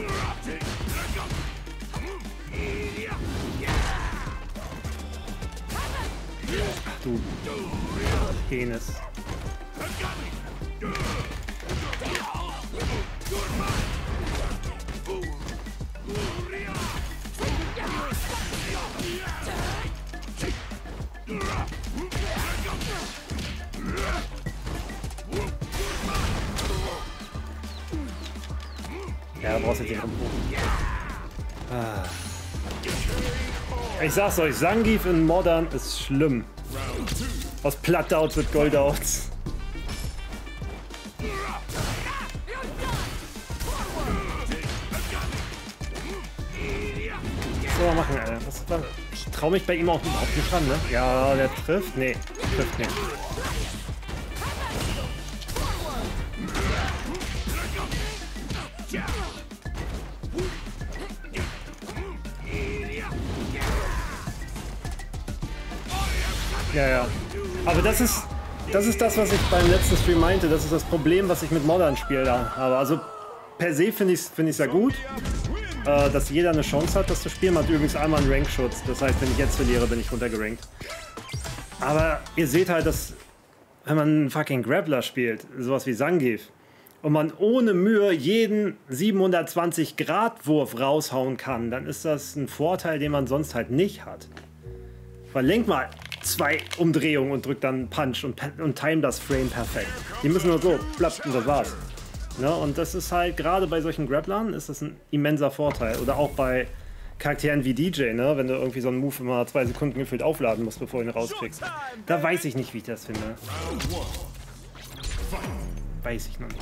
Ach du Penis. Ja, da brauchst du jetzt den Rumbo. Ah. Ich sag's euch, Zangief in Modern ist schlimm. Aus Plattouts wird Goldouts. soll er machen, Alter? Was, was, ich trau mich bei ihm auch überhaupt nicht ran, ne? Ja, der trifft. Nee, trifft nicht. Ja, ja. Aber das ist, das ist das, was ich beim letzten Stream meinte. Das ist das Problem, was ich mit Modern Spiel da habe. Also per se finde ich es find ja gut, äh, dass jeder eine Chance hat, das zu spielen. Man hat übrigens einmal einen Rankschutz. Das heißt, wenn ich jetzt verliere, bin ich runtergerankt. Aber ihr seht halt, dass wenn man einen fucking Grappler spielt, sowas wie Zangief, und man ohne Mühe jeden siebenhundertzwanzig Grad Wurf raushauen kann, dann ist das ein Vorteil, den man sonst halt nicht hat. Weil lenk mal zwei Umdrehungen und drückt dann Punch und, und time das Frame perfekt. Die müssen nur so, plapp, und das war's. Ne? Und das ist halt, gerade bei solchen Grapplern ist das ein immenser Vorteil. Oder auch bei Charakteren wie D J, ne? Wenn du irgendwie so einen Move immer zwei Sekunden gefühlt aufladen musst, bevor du ihn rauskriegst. Da weiß ich nicht, wie ich das finde. Weiß ich noch nicht.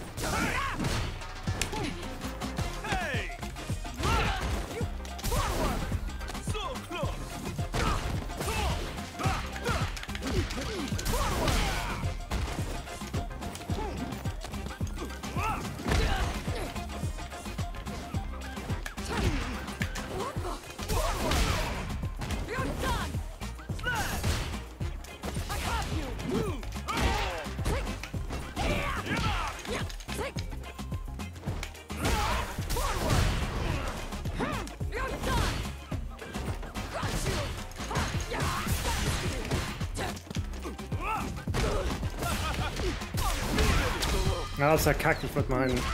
Ja, ist ja kackt. Ich wollte mal einen,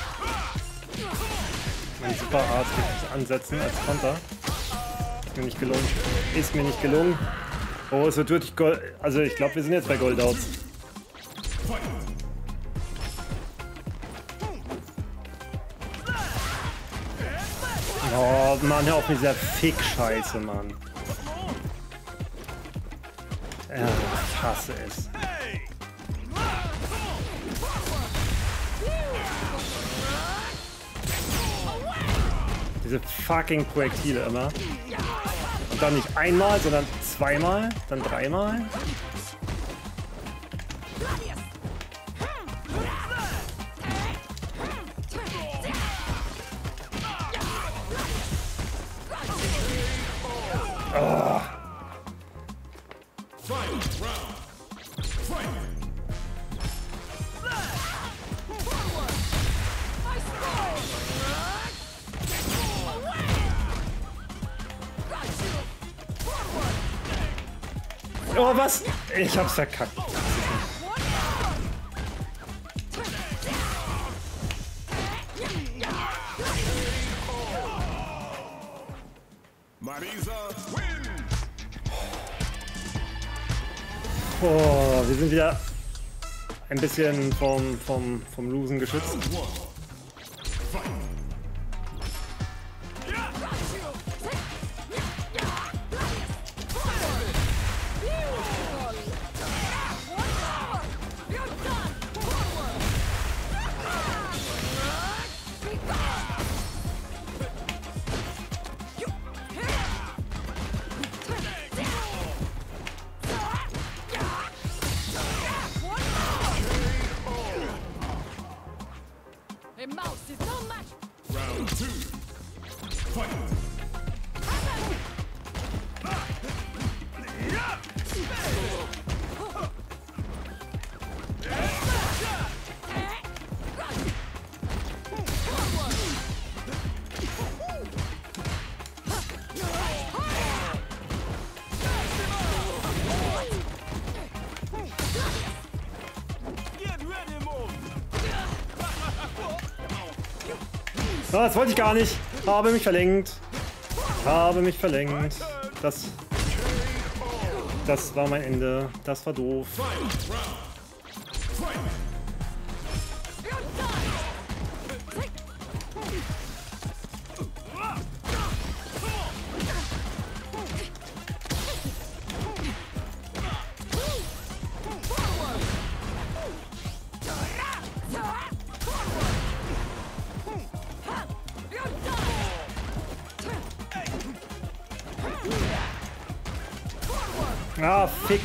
meinen Super Art ansetzen als Konter. Ist mir nicht gelungen. Ist mir nicht gelungen. Oh, es wird wirklich Gold. Also ich glaube, wir sind jetzt bei Goldouts. Oh Mann, hör auf mit dieser Fick-Scheiße, Mann. Ja, ich hasse es. Diese fucking Projektile immer. Und dann nicht einmal, sondern zweimal, dann dreimal. Oh. Oh, was? Ich hab's verkackt. Oh, wir sind wieder ein bisschen vom, vom, vom Losen geschützt. Oh, das wollte ich gar nicht. Habe mich verlängert. Habe mich verlängert. Das, das war mein Ende. Das war doof. Ah, fick.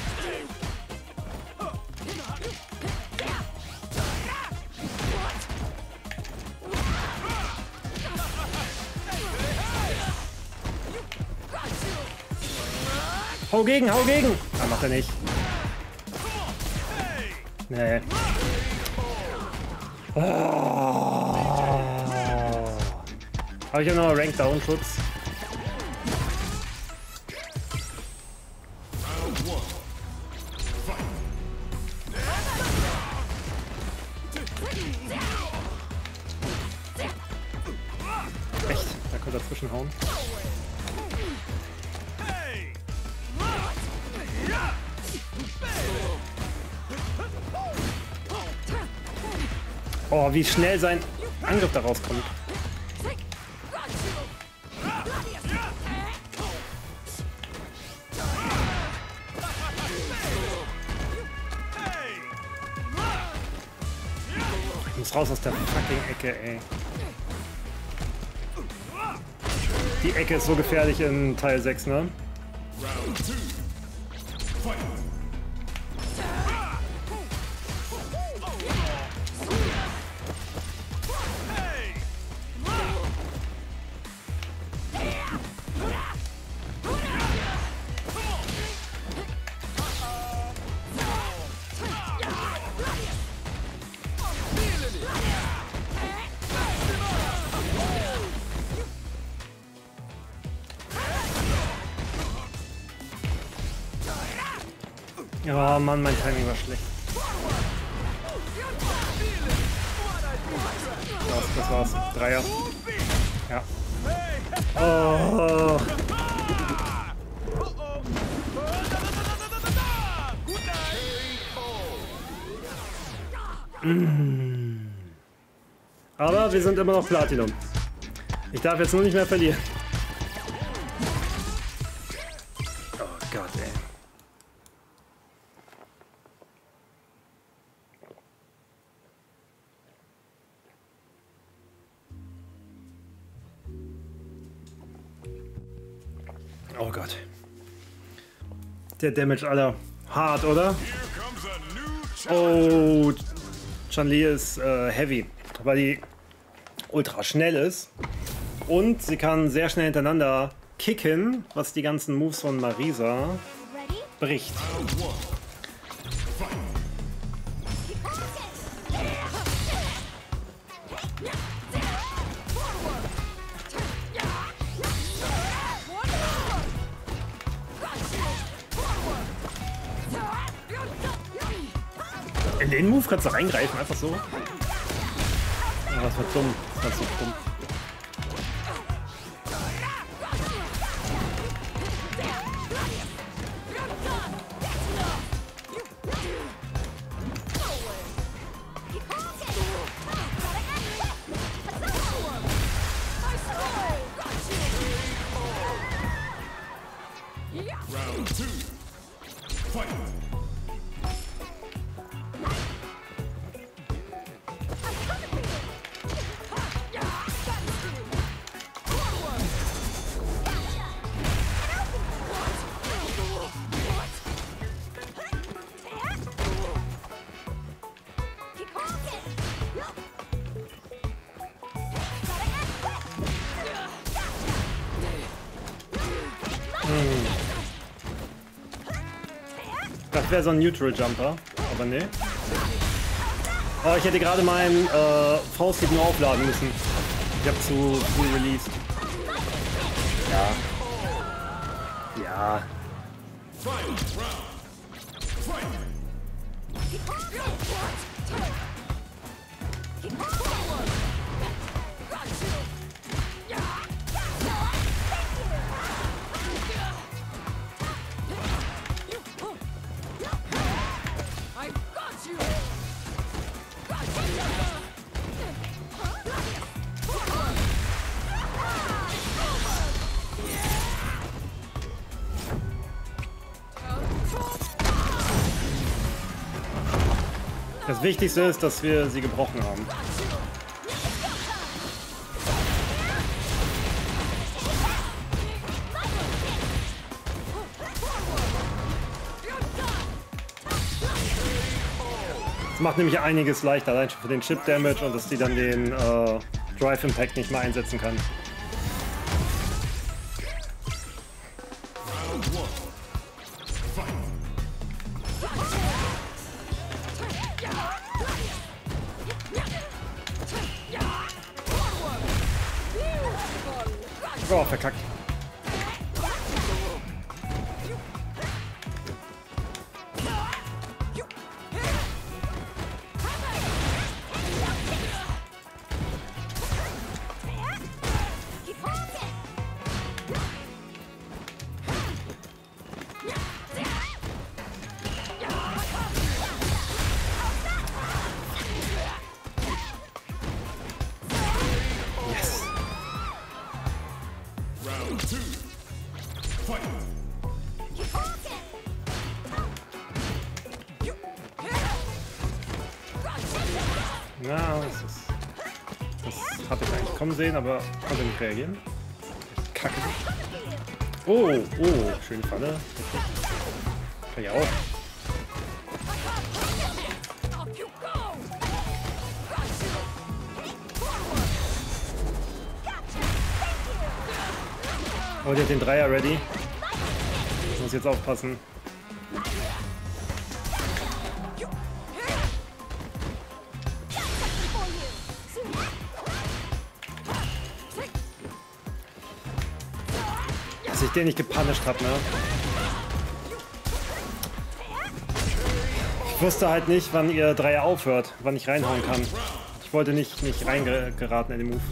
Hau gegen, hau gegen! Ah, macht er nicht. Nee. Oh. Habe ich ja noch Rank Down Schutz. Echt? Da könnte er zwischenhauen. Oh, wie schnell sein Angriff da rauskommt. Ich muss raus aus der fucking Ecke, ey. Die Ecke ist so gefährlich in Teil sechs, ne? Oh Mann, mein Timing war schlecht. Das, das war's. Dreier. Ja. Oh. Mm. Aber wir sind immer noch Platinum. Ich darf jetzt nur nicht mehr verlieren. Oh Gott, ey. Oh Gott. Der Damage, Alter. Hart, oder? Oh, Chun-Li ist äh, heavy, weil die ultra schnell ist. Und sie kann sehr schnell hintereinander kicken, was die ganzen Moves von Marisa bricht. In den Move kannst du reingreifen, einfach so. Oh, das wird dumm. Das wird so dumm.
Round two. Fight.
Das wäre so ein Neutral Jumper, aber nee. Oh, ich hätte gerade meinen äh, Fausthieb nur aufladen müssen. Ich habe zu früh released. Ja. Ja. Das Wichtigste ist, dass wir sie gebrochen haben. macht nämlich einiges leichter, allein schon für den Chip Damage und dass die dann den äh, Drive Impact nicht mehr einsetzen kann. Oh, verkackt. Na, das ist. Das habe ich eigentlich kommen sehen, aber konnte nicht reagieren. Kacke. Oh, oh, schöne Falle. Kann ich auch. Oh, der hat den Dreier ready. Ich muss jetzt aufpassen. Dass ich den nicht gepunished habe, ne? Ich wusste halt nicht, wann ihr Dreier aufhört, wann ich reinhauen kann. Ich wollte nicht, nicht reingeraten in den Move.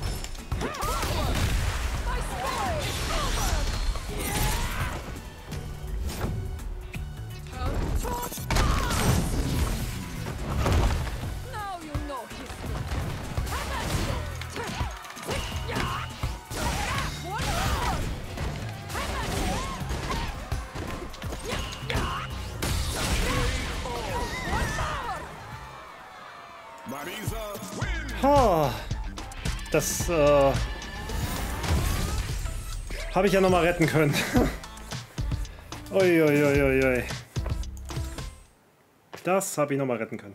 Oh, das äh, habe ich ja noch mal retten können. Ui, ui, ui, ui, ui. Das habe ich noch mal retten können.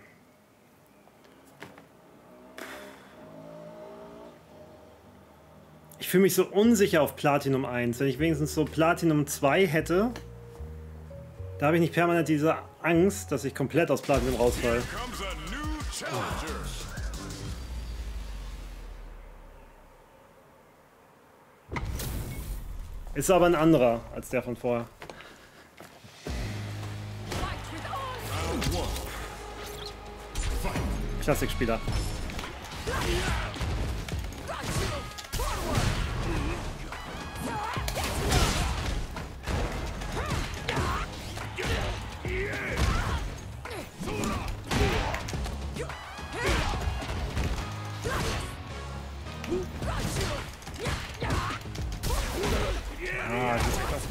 Ich fühle mich so unsicher auf Platinum eins. Wenn ich wenigstens so Platinum zwei hätte, da habe ich nicht permanent diese Angst, dass ich komplett aus Platinum rausfalle. Oh. Ist aber ein anderer als der von vorher. Klassikspieler. Ah, das ist krass.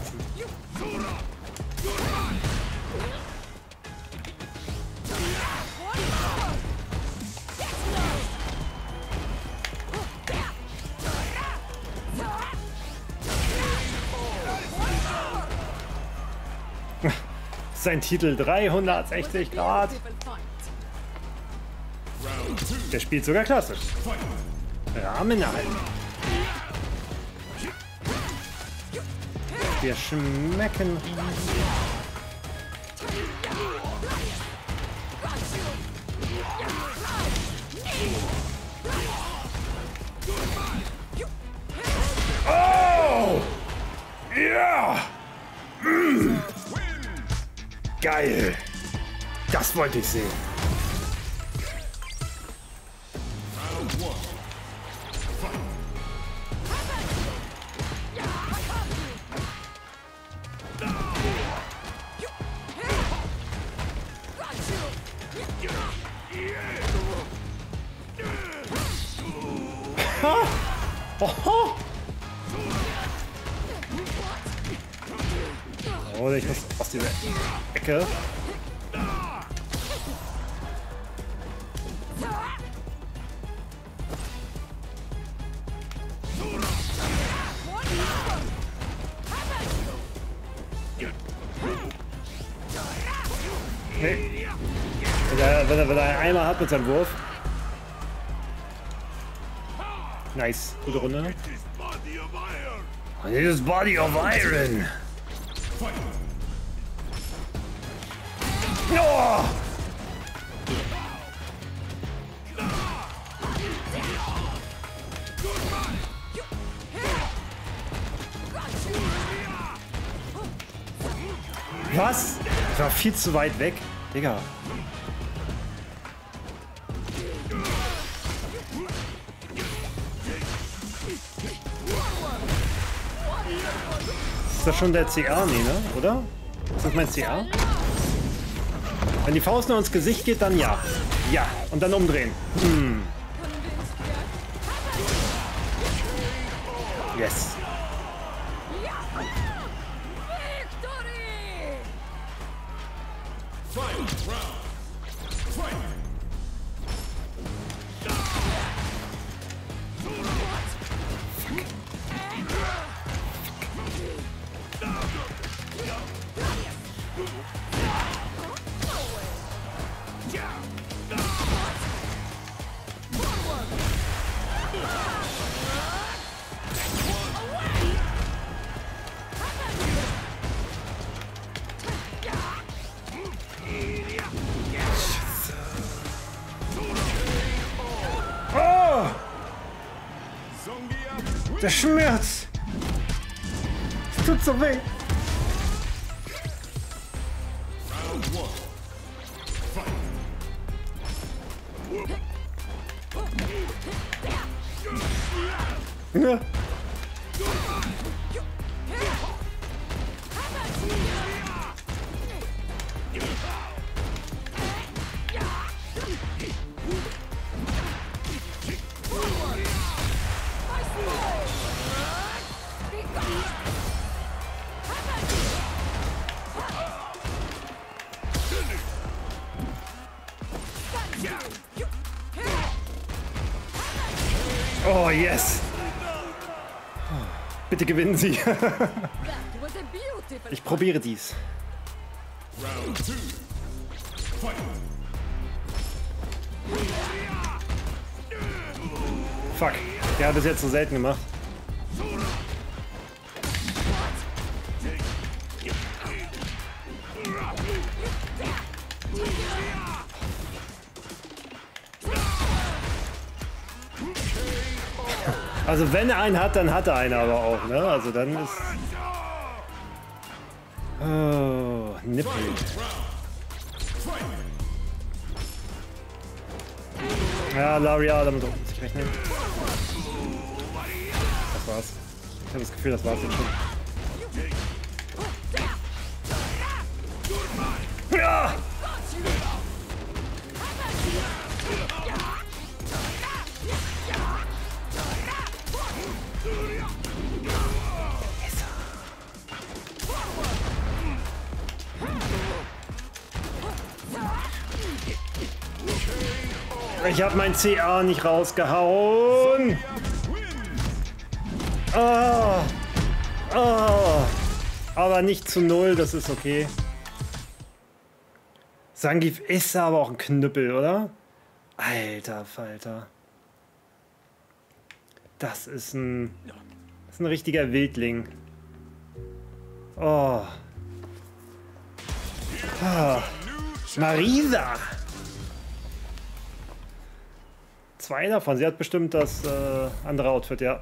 Sein Titel dreihundertsechzig Grad. Der spielt sogar klassisch. Rahmen halten. Wir schmecken. Oh! Ja! Mm. Geil! Das wollte ich sehen. Oho. Oh, ich muss aus dieser Ecke. Nee. Der Ja, wenn er, wenn er einmal hat mit seinem Wurf. Nice. Gute Runde.
His body of iron.
This body of iron.
Fight.
Oh! Was? Ich war viel zu weit weg. Digga. Ist das schon der C A? Nee, ne? Oder? Ist das mein C A? Wenn die Faust nur ins Gesicht geht, dann ja. Ja. Und dann umdrehen. Hm. Yes.
Victory!
Final round. Fight.
Oh!
Zongia.
Der Schmerz! Es tut so weh!
Round one. Fight.
Ja. Oh, yes! Bitte gewinnen Sie.
That was a beautiful
Ich probiere dies.
Round two. Fight.
Fuck. Der hat es jetzt so selten gemacht. Also wenn er einen hat, dann hat er einen aber auch, ne? Also dann ist... Oh, Nippel.
Fight.
Ja, Laria, damit muss ich rechnen. Das war's. Ich habe das Gefühl, das war's jetzt schon. Ja! Ich habe mein C A nicht rausgehauen. Oh. Oh. Aber nicht zu null, das ist okay. Zangief ist aber auch ein Knüppel, oder? Alter Falter. Das ist ein... Das ist ein richtiger Wildling. Oh. Ah. Marisa! Zwei davon. Sie hat bestimmt das äh, andere Outfit, ja.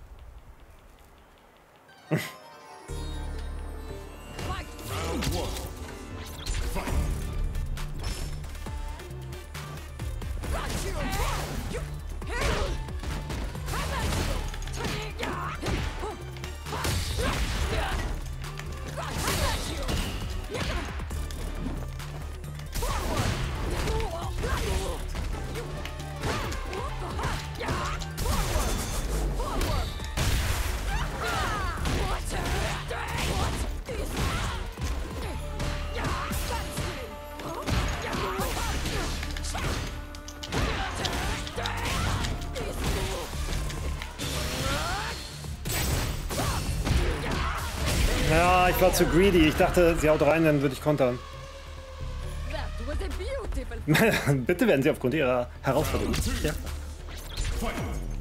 Round one. Fight.
Ja, ich war zu greedy. Ich dachte, sie haut rein, dann würde ich kontern.
That was a beautiful
Bitte werden Sie aufgrund Ihrer Herausforderung. Ja.
Fight!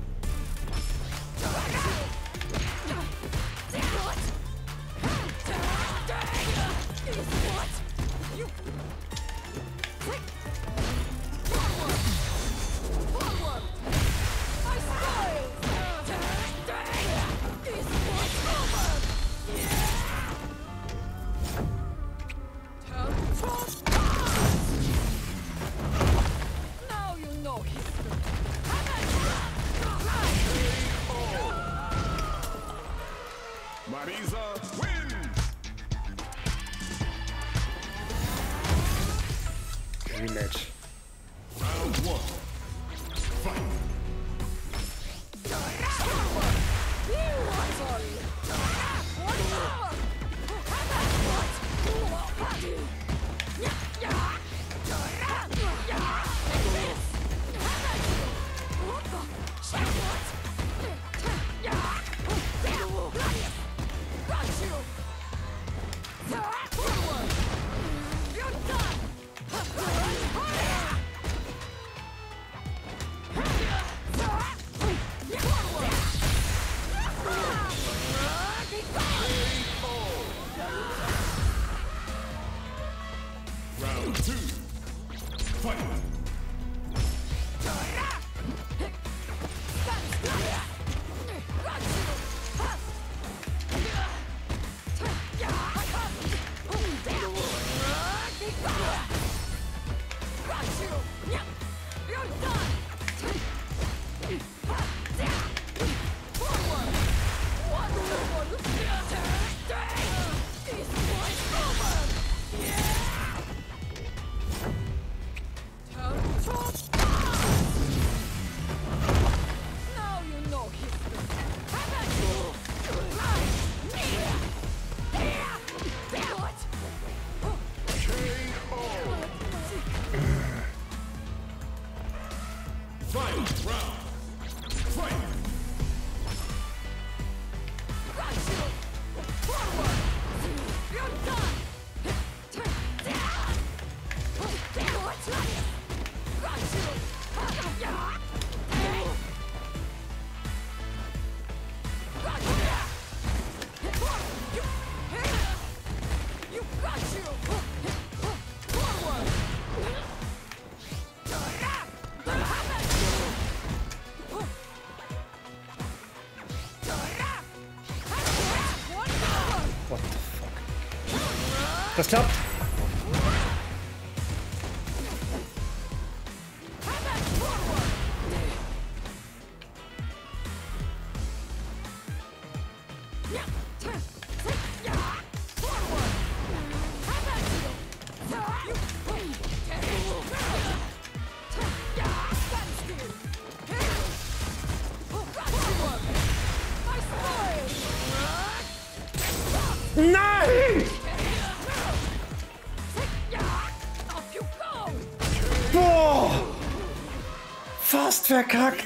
Now you know history.
Marisa wins!
Rematch.
Round one. Fight! Round two. Fight!
Now you know history.
Final round. Fight!
What the fuck? Das klappt. Nein! Boah! Fast verkackt.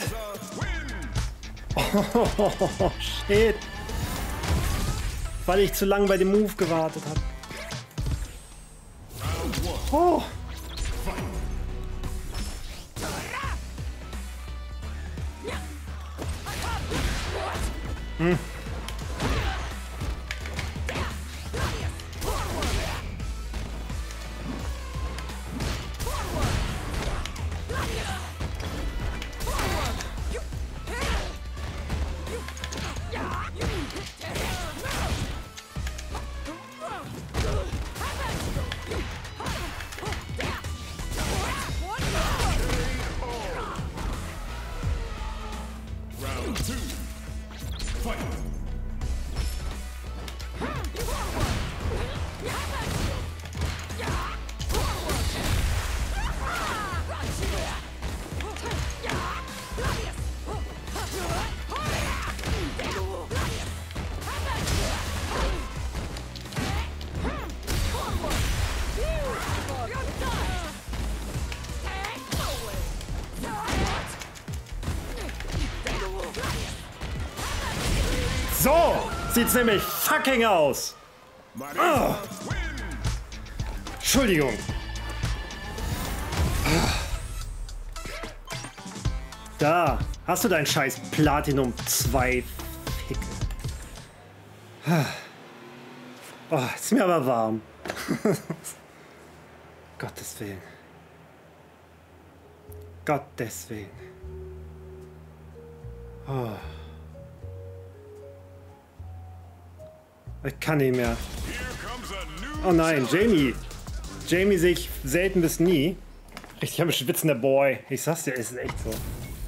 Oh, shit. Weil ich zu lange bei dem Move gewartet habe. Oh. Hm.
Round two. Fight!
So sieht's nämlich fucking aus.
Marisa
Entschuldigung. Da, hast du dein scheiß Platinum zwei Fick. Oh, ist mir aber warm. Gottes Willen. Gottes Willen. Oh. Ich kann nicht mehr. Oh nein, Jamie. Jamie sehe ich selten bis nie. Richtig am Schwitzen, der Boy. Ich sag's dir, ist echt so.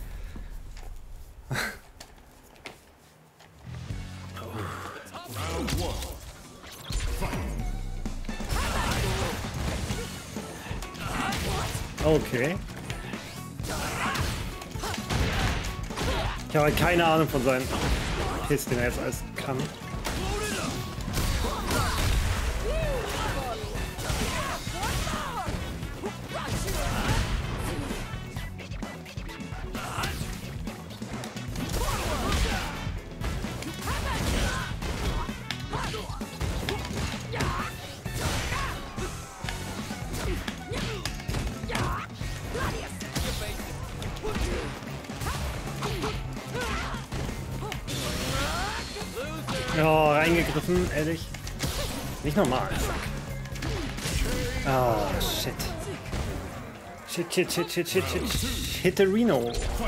Okay. Ich habe keine Ahnung von seinen Piss, den er jetzt alles kann. Oh, reingegriffen, ehrlich. Nicht normal. Oh, shit. Shit, shit, shit, shit, shit, shit. Hitterino.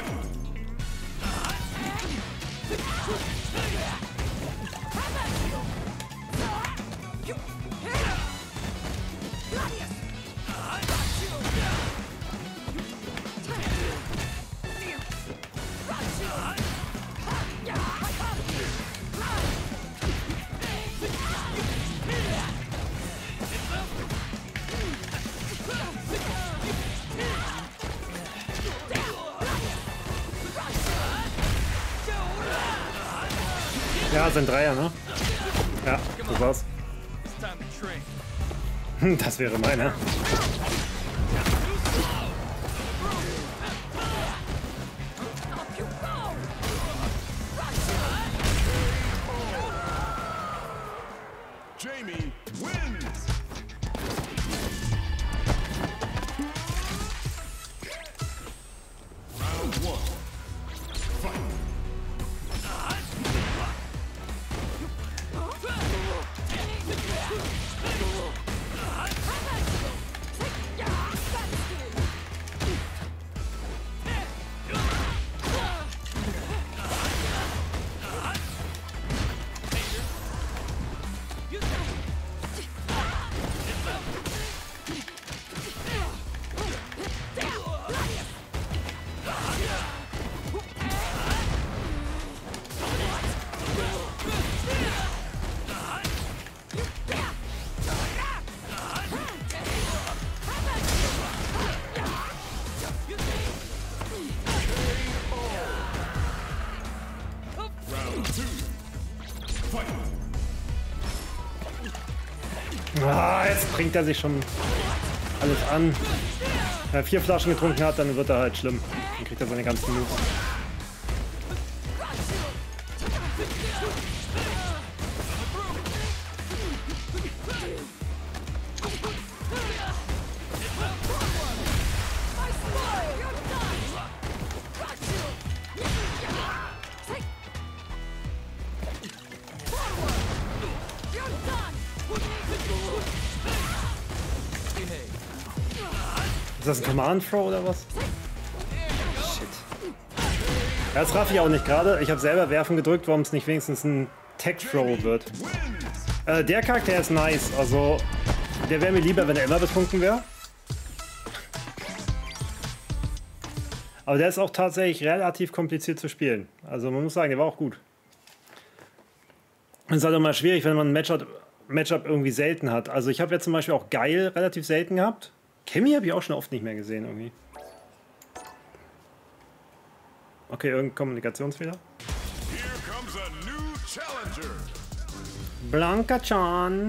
Ja, sind Dreier, ne? Ja, das war's. Das wäre meiner.
Jamie wins. Round one. Fight.
Ah, jetzt bringt er sich schon alles an. Wenn er vier Flaschen getrunken hat, dann wird er halt schlimm. Dann kriegt er seine ganzen Moves. Ist das ein Command-Throw oder was? Shit. Ja, das raff ich auch nicht gerade. Ich habe selber Werfen gedrückt, warum es nicht wenigstens ein Tech-Throw wird. Äh, der Charakter ist nice. Also, der wäre mir lieber, wenn er immer betrunken wäre. Aber der ist auch tatsächlich relativ kompliziert zu spielen. Also, man muss sagen, der war auch gut. Es ist halt immer schwierig, wenn man ein Matchup, Matchup irgendwie selten hat. Also, ich habe ja zum Beispiel auch Geil relativ selten gehabt. Cammy habe ich auch schon oft nicht mehr gesehen irgendwie. Okay, irgendein Kommunikationsfehler. Blanka-chan.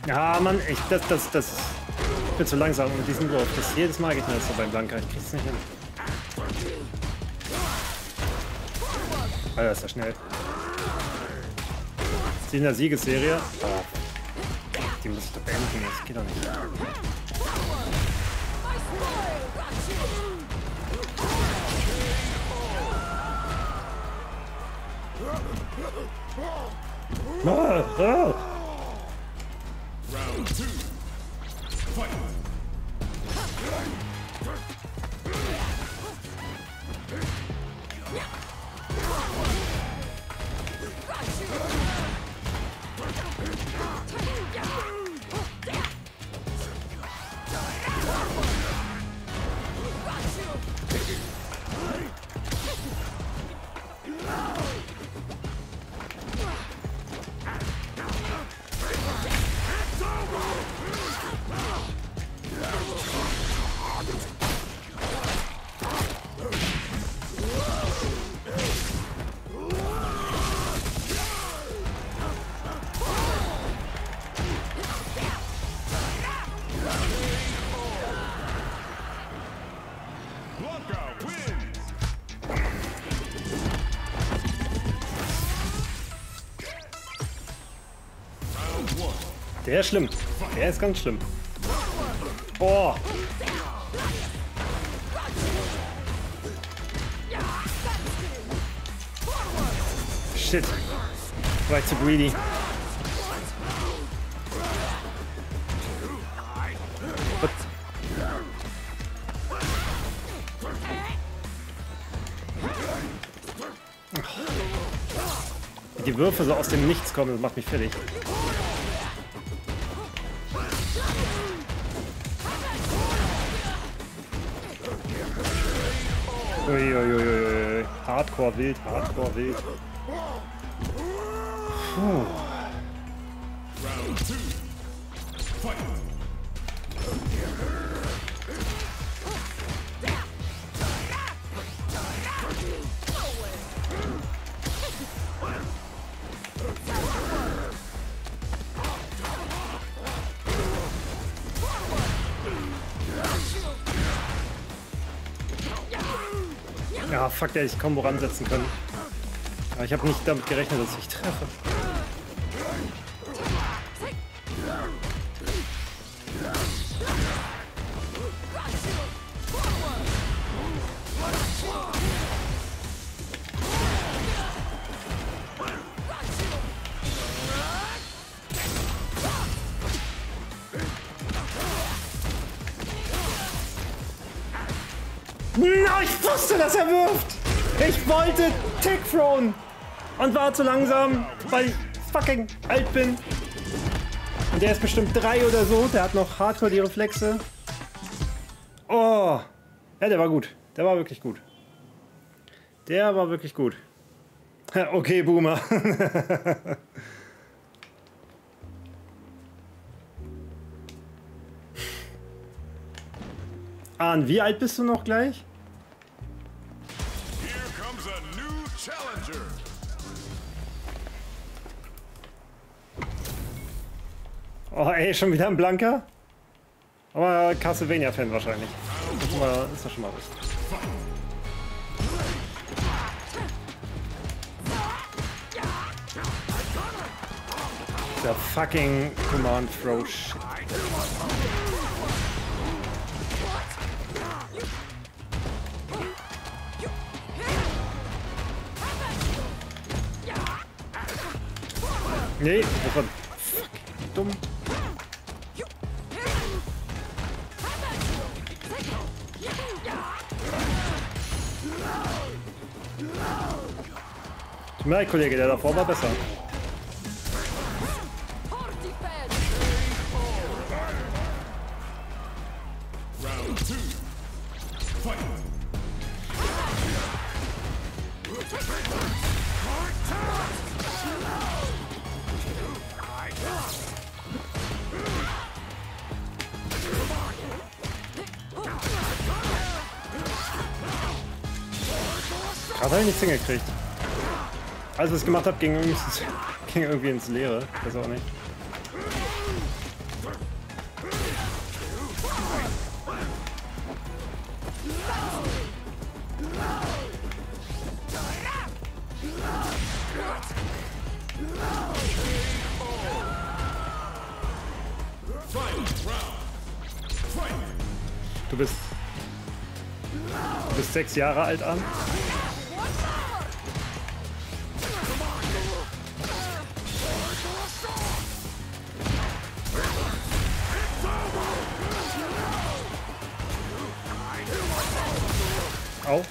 Ja, Mann, ich, das, das, das, ich bin zu langsam mit diesem Wurf. Das jedes Mal geht mir das so beim Blanka. Ich krieg's nicht hin. Alter, ist das schnell. Sie in der Siegesserie. Oh. Die muss ich doch beenden. Das geht doch nicht. Ah, ah.
Round two. Fight. Blanka wins. Round one.
Der ist schlimm. Der ist ganz schlimm. Oh. Shit. War ich zu greedy. What? Wie die Würfe so aus dem Nichts kommen, das macht mich fertig. Uiuiuiui. Hardcore wild, Hardcore wild. Puh.
Round two. Fight.
Ja, fuck, der hätte ich Combo ransetzen können. Aber ich habe nicht damit gerechnet, dass ich treffe. No, ich wusste, dass er wirft! Ich wollte Tick thrown und war zu langsam, weil ich fucking alt bin. Und der ist bestimmt drei oder so, der hat noch hardcore die Reflexe. Oh! Ja, der war gut. Der war wirklich gut. Der war wirklich gut. Okay, Boomer. Ahn, wie alt bist du noch gleich?
Here comes a new challenger.
Oh, ey, schon wieder ein Blanker? Aber Castlevania-Fan wahrscheinlich. Das ist, mal, ist doch schon mal was. Der fucking Command Throw Shit. Nee, das war fucking dumm. Tut mir leid, Kollege, der davor war besser.
Round two. Fight.
Gerade habe ich nichts hingekriegt. Alles, was ich gemacht habe, ging irgendwie, ging irgendwie ins Leere. Ich weiß auch nicht. Du bist... Du bist sechs Jahre alt an? Au.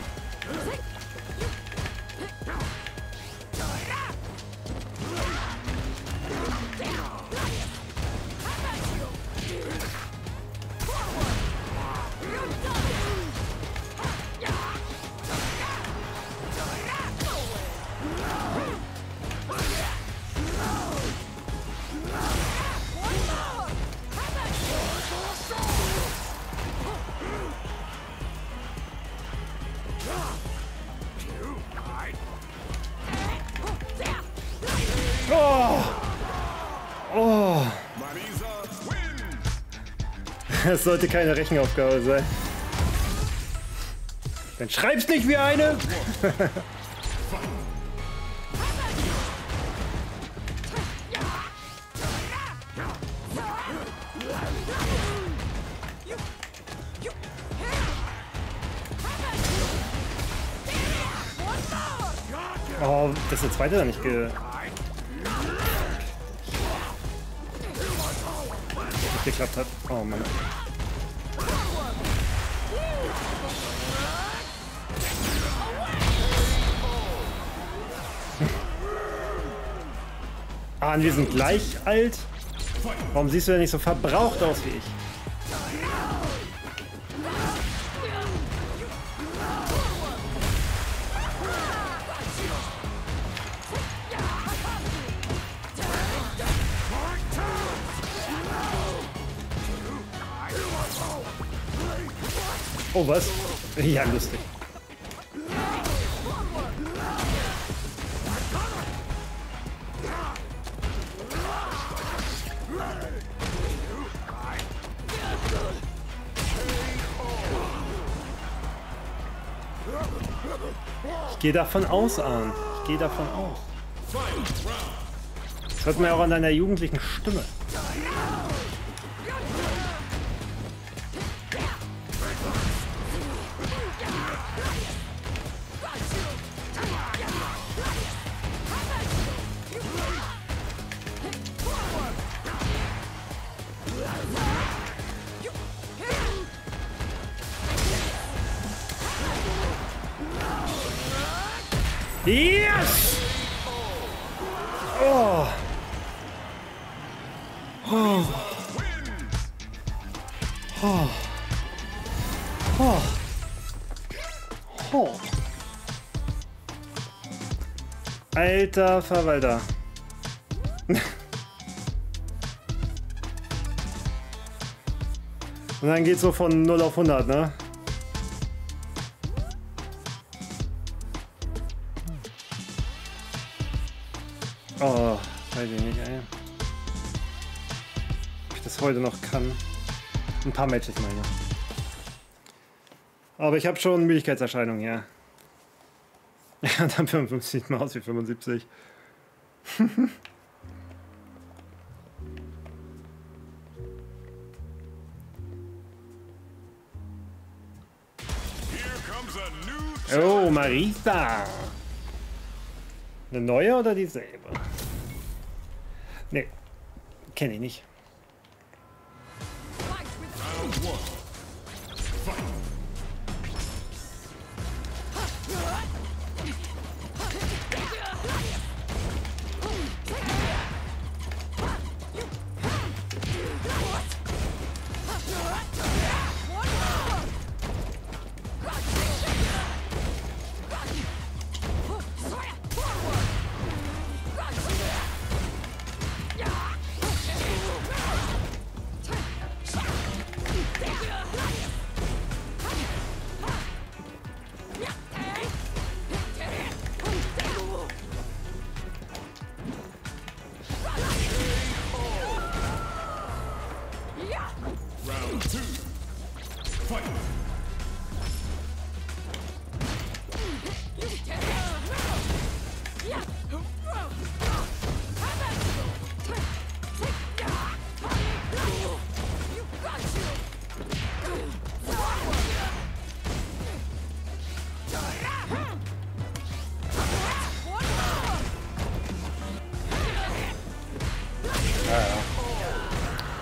Oh! Oh! Das sollte keine Rechenaufgabe sein. Dann schreib's nicht wie eine! Oh, dass der zweite da nicht ge... nicht geklappt hat. Oh Mann. Ah, und wir sind gleich alt? Warum siehst du denn nicht so verbraucht aus wie ich? Oh, was? Ja, lustig. Ich gehe davon aus, Arn. Ich gehe davon aus. Das hört man ja auch an deiner jugendlichen Stimme. Yes! Oh! Oh! Oh! Oh! Oh! Alter Verwalter! Und dann geht's so von null auf hundert, ne? Oh, weiß ich nicht, ey. Ob ich das heute noch kann. Ein paar Matches meine ich. Aber ich habe schon Müdigkeitserscheinungen, ja. Ja, dann fünfundfünfzig sieht mal aus wie fünfundsiebzig. Oh, Marisa! Eine neue oder dieselbe? Ne, kenne ich nicht.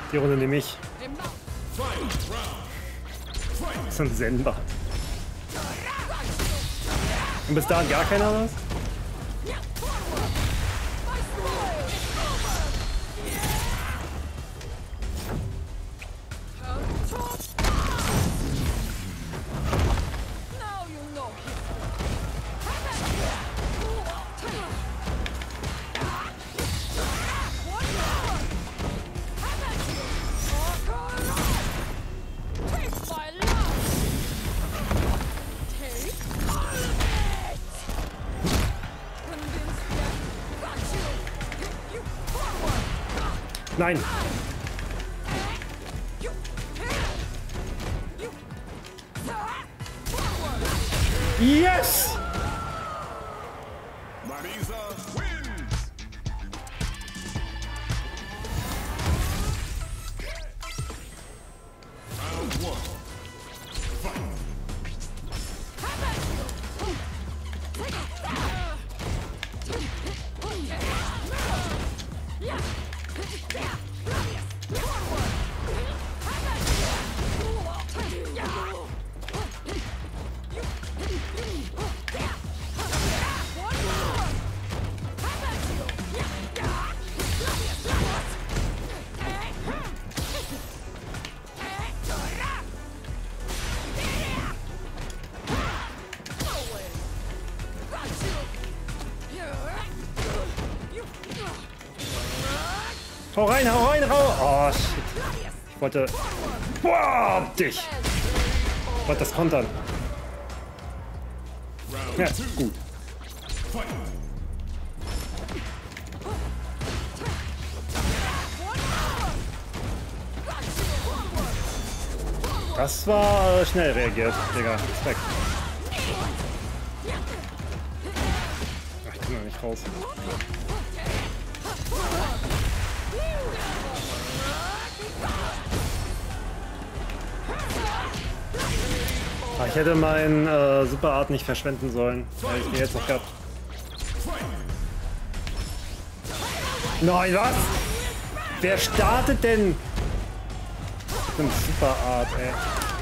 Die Runde nehme ich.
Im Mount.
Das ist ein Senbart. Und bis dahin gar keiner was?
Now you know Take my love. Take all of it. Convince them. Got you. You forward.
Nein.
You. You. Forward.
Yes!
Marisa wins. Round one. Fight.
Hau rein, hau rein, hau! Oh, shit. Ich wollte... Boah, dich! Ich wollte das kontern. Ja, gut.
Fight.
Das war äh, schnell reagiert, Digga. Respekt. Ach, ich komm da nicht raus. Ah, ich hätte meinen äh, Superart nicht verschwenden sollen, weil ich mir jetzt noch gehabt. Nein, was? Wer startet denn? Mit einem Superart, ey.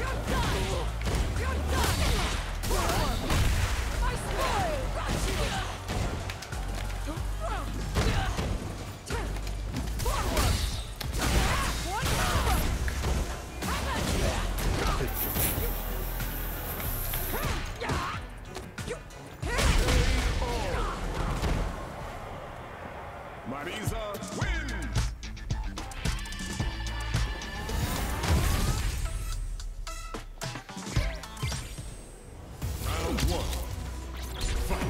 Marisa wins. Round one. Fight.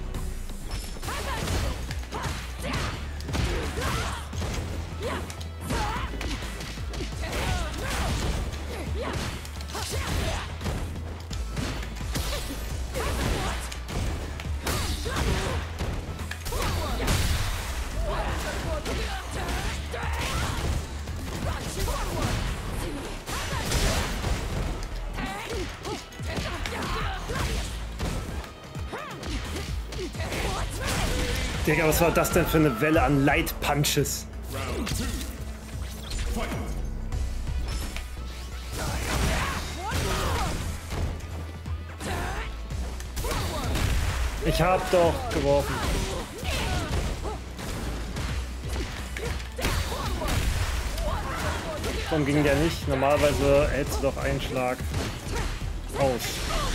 Digga, was war das denn für eine Welle an Light Punches?
Round two. Fight.
Ich hab doch geworfen. Warum ging der nicht? Normalerweise hältst du doch einen Schlag aus.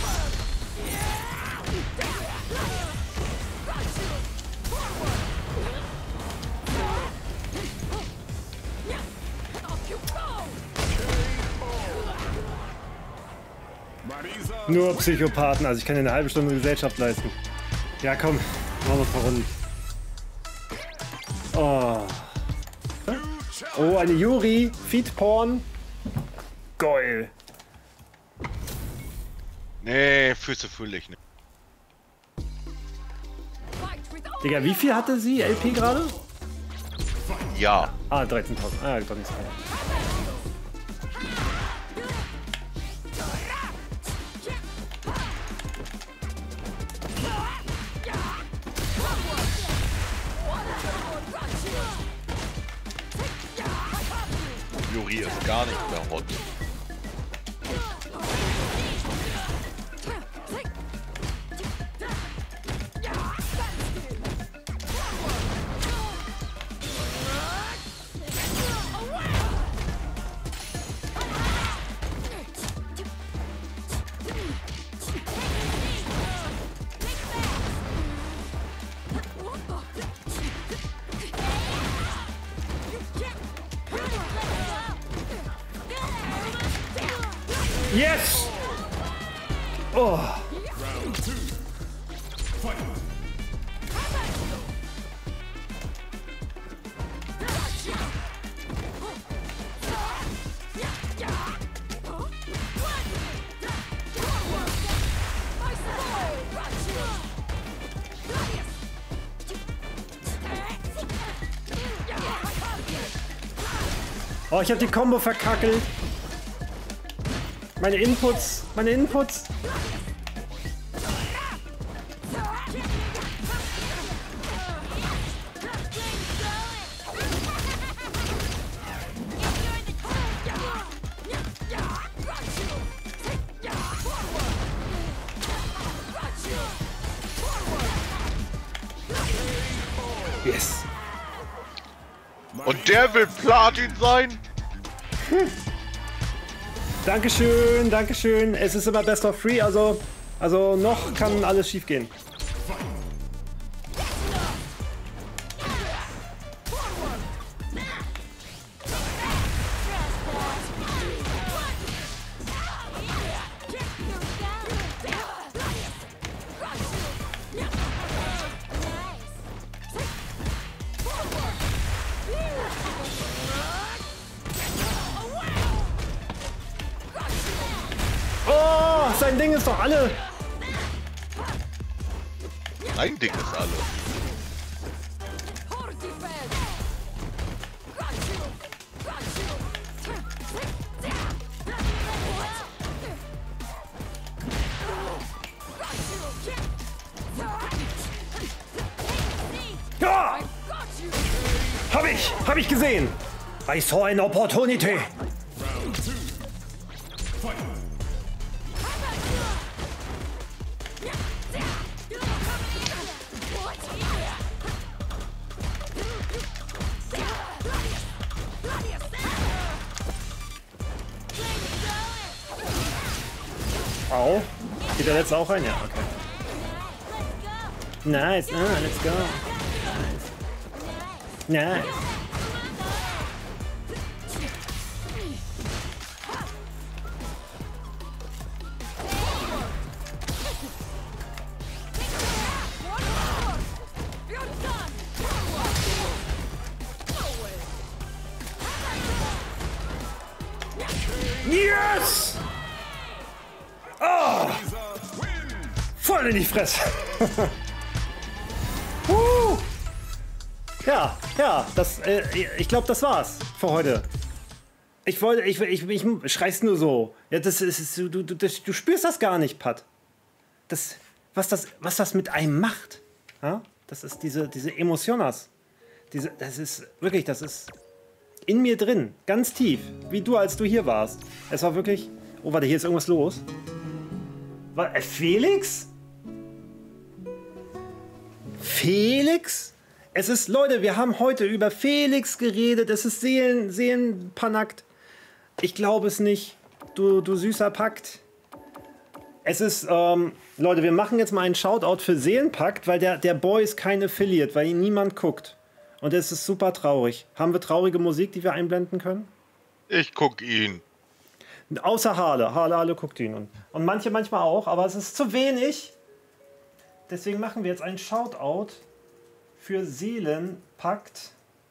Marisa
Nur Psychopathen, also ich kann dir eine halbe Stunde Gesellschaft leisten. Ja komm, machen wir ein paar Runden. Oh. Oh, eine Yuri, Feedporn. Geil.
Nee, Füße fühle ich nicht.
Fight with all
Digga, wie viel hatte sie? L P gerade?
Ja.
Ah, dreizehntausend. Ah, doch nicht so viel.
Juri gar nicht mehr hot.
Yes! Oh.
Round two. Fight.
Oh, ich habe die Combo verkackelt. Meine Inputs, meine Inputs. Yes.
Und der will Platin sein?
Dankeschön, Dankeschön. Es ist immer Best of Three, also, also noch kann alles schief gehen. Oh, sein Ding ist doch alle.
Ein Ding ist alle.
Ja! Hab ich, hab ich gesehen. I saw an opportunity.
Round two. Fight.
Au. Geht der letzte auch rein? Ja, okay. Nice, ah, let's go. Nice. Yes! Oh! Voll in die Fresse. uh. Ja, ja, das, äh, ich glaube, das war's für heute. Ich wollte, ich, ich, ich schreist nur so. Ja, das ist, du, du, das, du spürst das gar nicht, Pat. Das, was das, was das mit einem macht. Ja? Das ist diese, diese Emotionas. Diese, das ist wirklich, das ist in mir drin, ganz tief, wie du, als du hier warst. Es war wirklich. Oh, warte, hier ist irgendwas los. Was, äh, Felix? Felix? Es ist, Leute, wir haben heute über Felix geredet. Es ist Seelen, Seelenpanakt. Ich glaube es nicht. Du, du süßer Pakt. Es ist, ähm, Leute, wir machen jetzt mal einen Shoutout für Seelenpakt, weil der, der Boy ist kein Affiliate, weil ihn niemand guckt. Und es ist super traurig. Haben wir traurige Musik, die wir einblenden können?
Ich guck ihn.
Außer Harle. Harle, Harle guckt ihn. Und, und manche manchmal auch, aber es ist zu wenig. Deswegen machen wir jetzt einen Shoutout für Seelenpakt.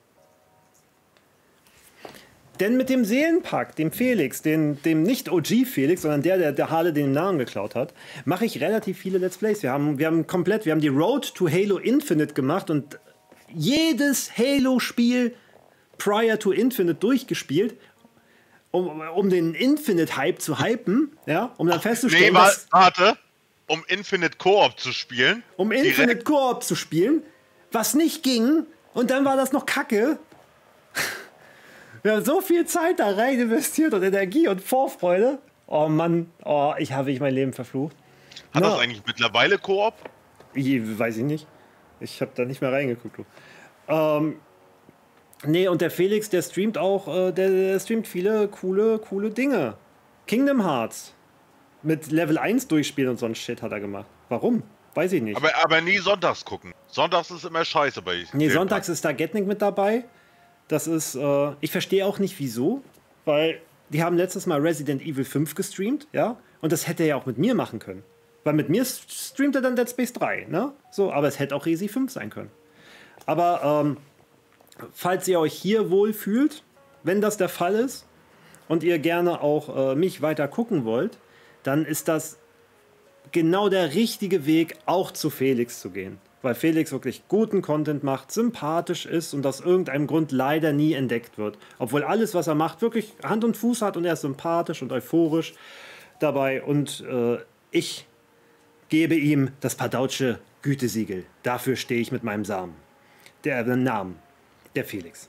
Denn mit dem Seelenpakt, dem Felix, dem, dem nicht O G Felix, sondern der, der der Harle den Namen geklaut hat, mache ich relativ viele Let's Plays. Wir haben, wir haben komplett, wir haben die Road to Halo Infinite gemacht und jedes Halo-Spiel prior to Infinite durchgespielt, um, um den Infinite-Hype zu hypen, ja, um dann festzustellen,
Nee, wa-
dass,
warte. Um Infinite Koop zu spielen.
um Infinite
Direkt.
Koop zu spielen, was nicht ging, und dann war das noch Kacke. Wir haben so viel Zeit da rein investiert und Energie und Vorfreude. Oh Mann, oh, ich habe ich mein Leben verflucht.
Hat
Na,
das eigentlich mittlerweile Koop?
ich, weiß ich nicht. Ich habe da nicht mehr reingeguckt. Du. Ähm, nee, und der Felix, der streamt auch, äh, der, der streamt viele coole, coole Dinge. Kingdom Hearts. Mit Level eins durchspielen und so ein Shit hat er gemacht. Warum? Weiß ich nicht.
Aber, aber nie sonntags gucken. Sonntags ist immer scheiße bei
Nee, sonntags ist da Getnik mit dabei. Das ist, äh, ich verstehe auch nicht wieso, weil die haben letztes Mal Resident Evil fünf gestreamt, ja, und das hätte er ja auch mit mir machen können. Weil mit mir streamt er dann Dead Space drei, ne? So, aber es hätte auch Resi fünf sein können. Aber, ähm, falls ihr euch hier wohl fühlt, wenn das der Fall ist und ihr gerne auch äh, mich weiter gucken wollt, dann ist das genau der richtige Weg, auch zu Felix zu gehen. Weil Felix wirklich guten Content macht, sympathisch ist und aus irgendeinem Grund leider nie entdeckt wird. Obwohl alles, was er macht, wirklich Hand und Fuß hat und er ist sympathisch und euphorisch dabei. Und äh, ich gebe ihm das Padautsche Gütesiegel. Dafür stehe ich mit meinem Samen. Der äh, Namen. Der Felix.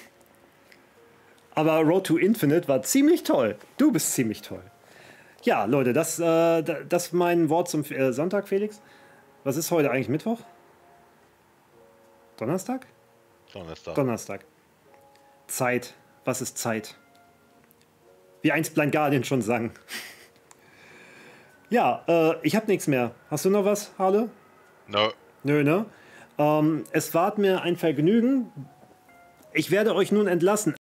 Aber Road to Infinite war ziemlich toll. Du bist ziemlich toll. Ja, Leute, das, äh, das ist mein Wort zum äh, Sonntag, Felix. Was ist heute eigentlich Mittwoch? Donnerstag?
Donnerstag.
Donnerstag. Zeit. Was ist Zeit? Wie einst Blind Guardian schon sang. Ja, äh, ich habe nichts mehr. Hast du noch was, Harle?
No.
Nö, ne? Ähm, es war mir ein Vergnügen. Ich werde euch nun entlassen.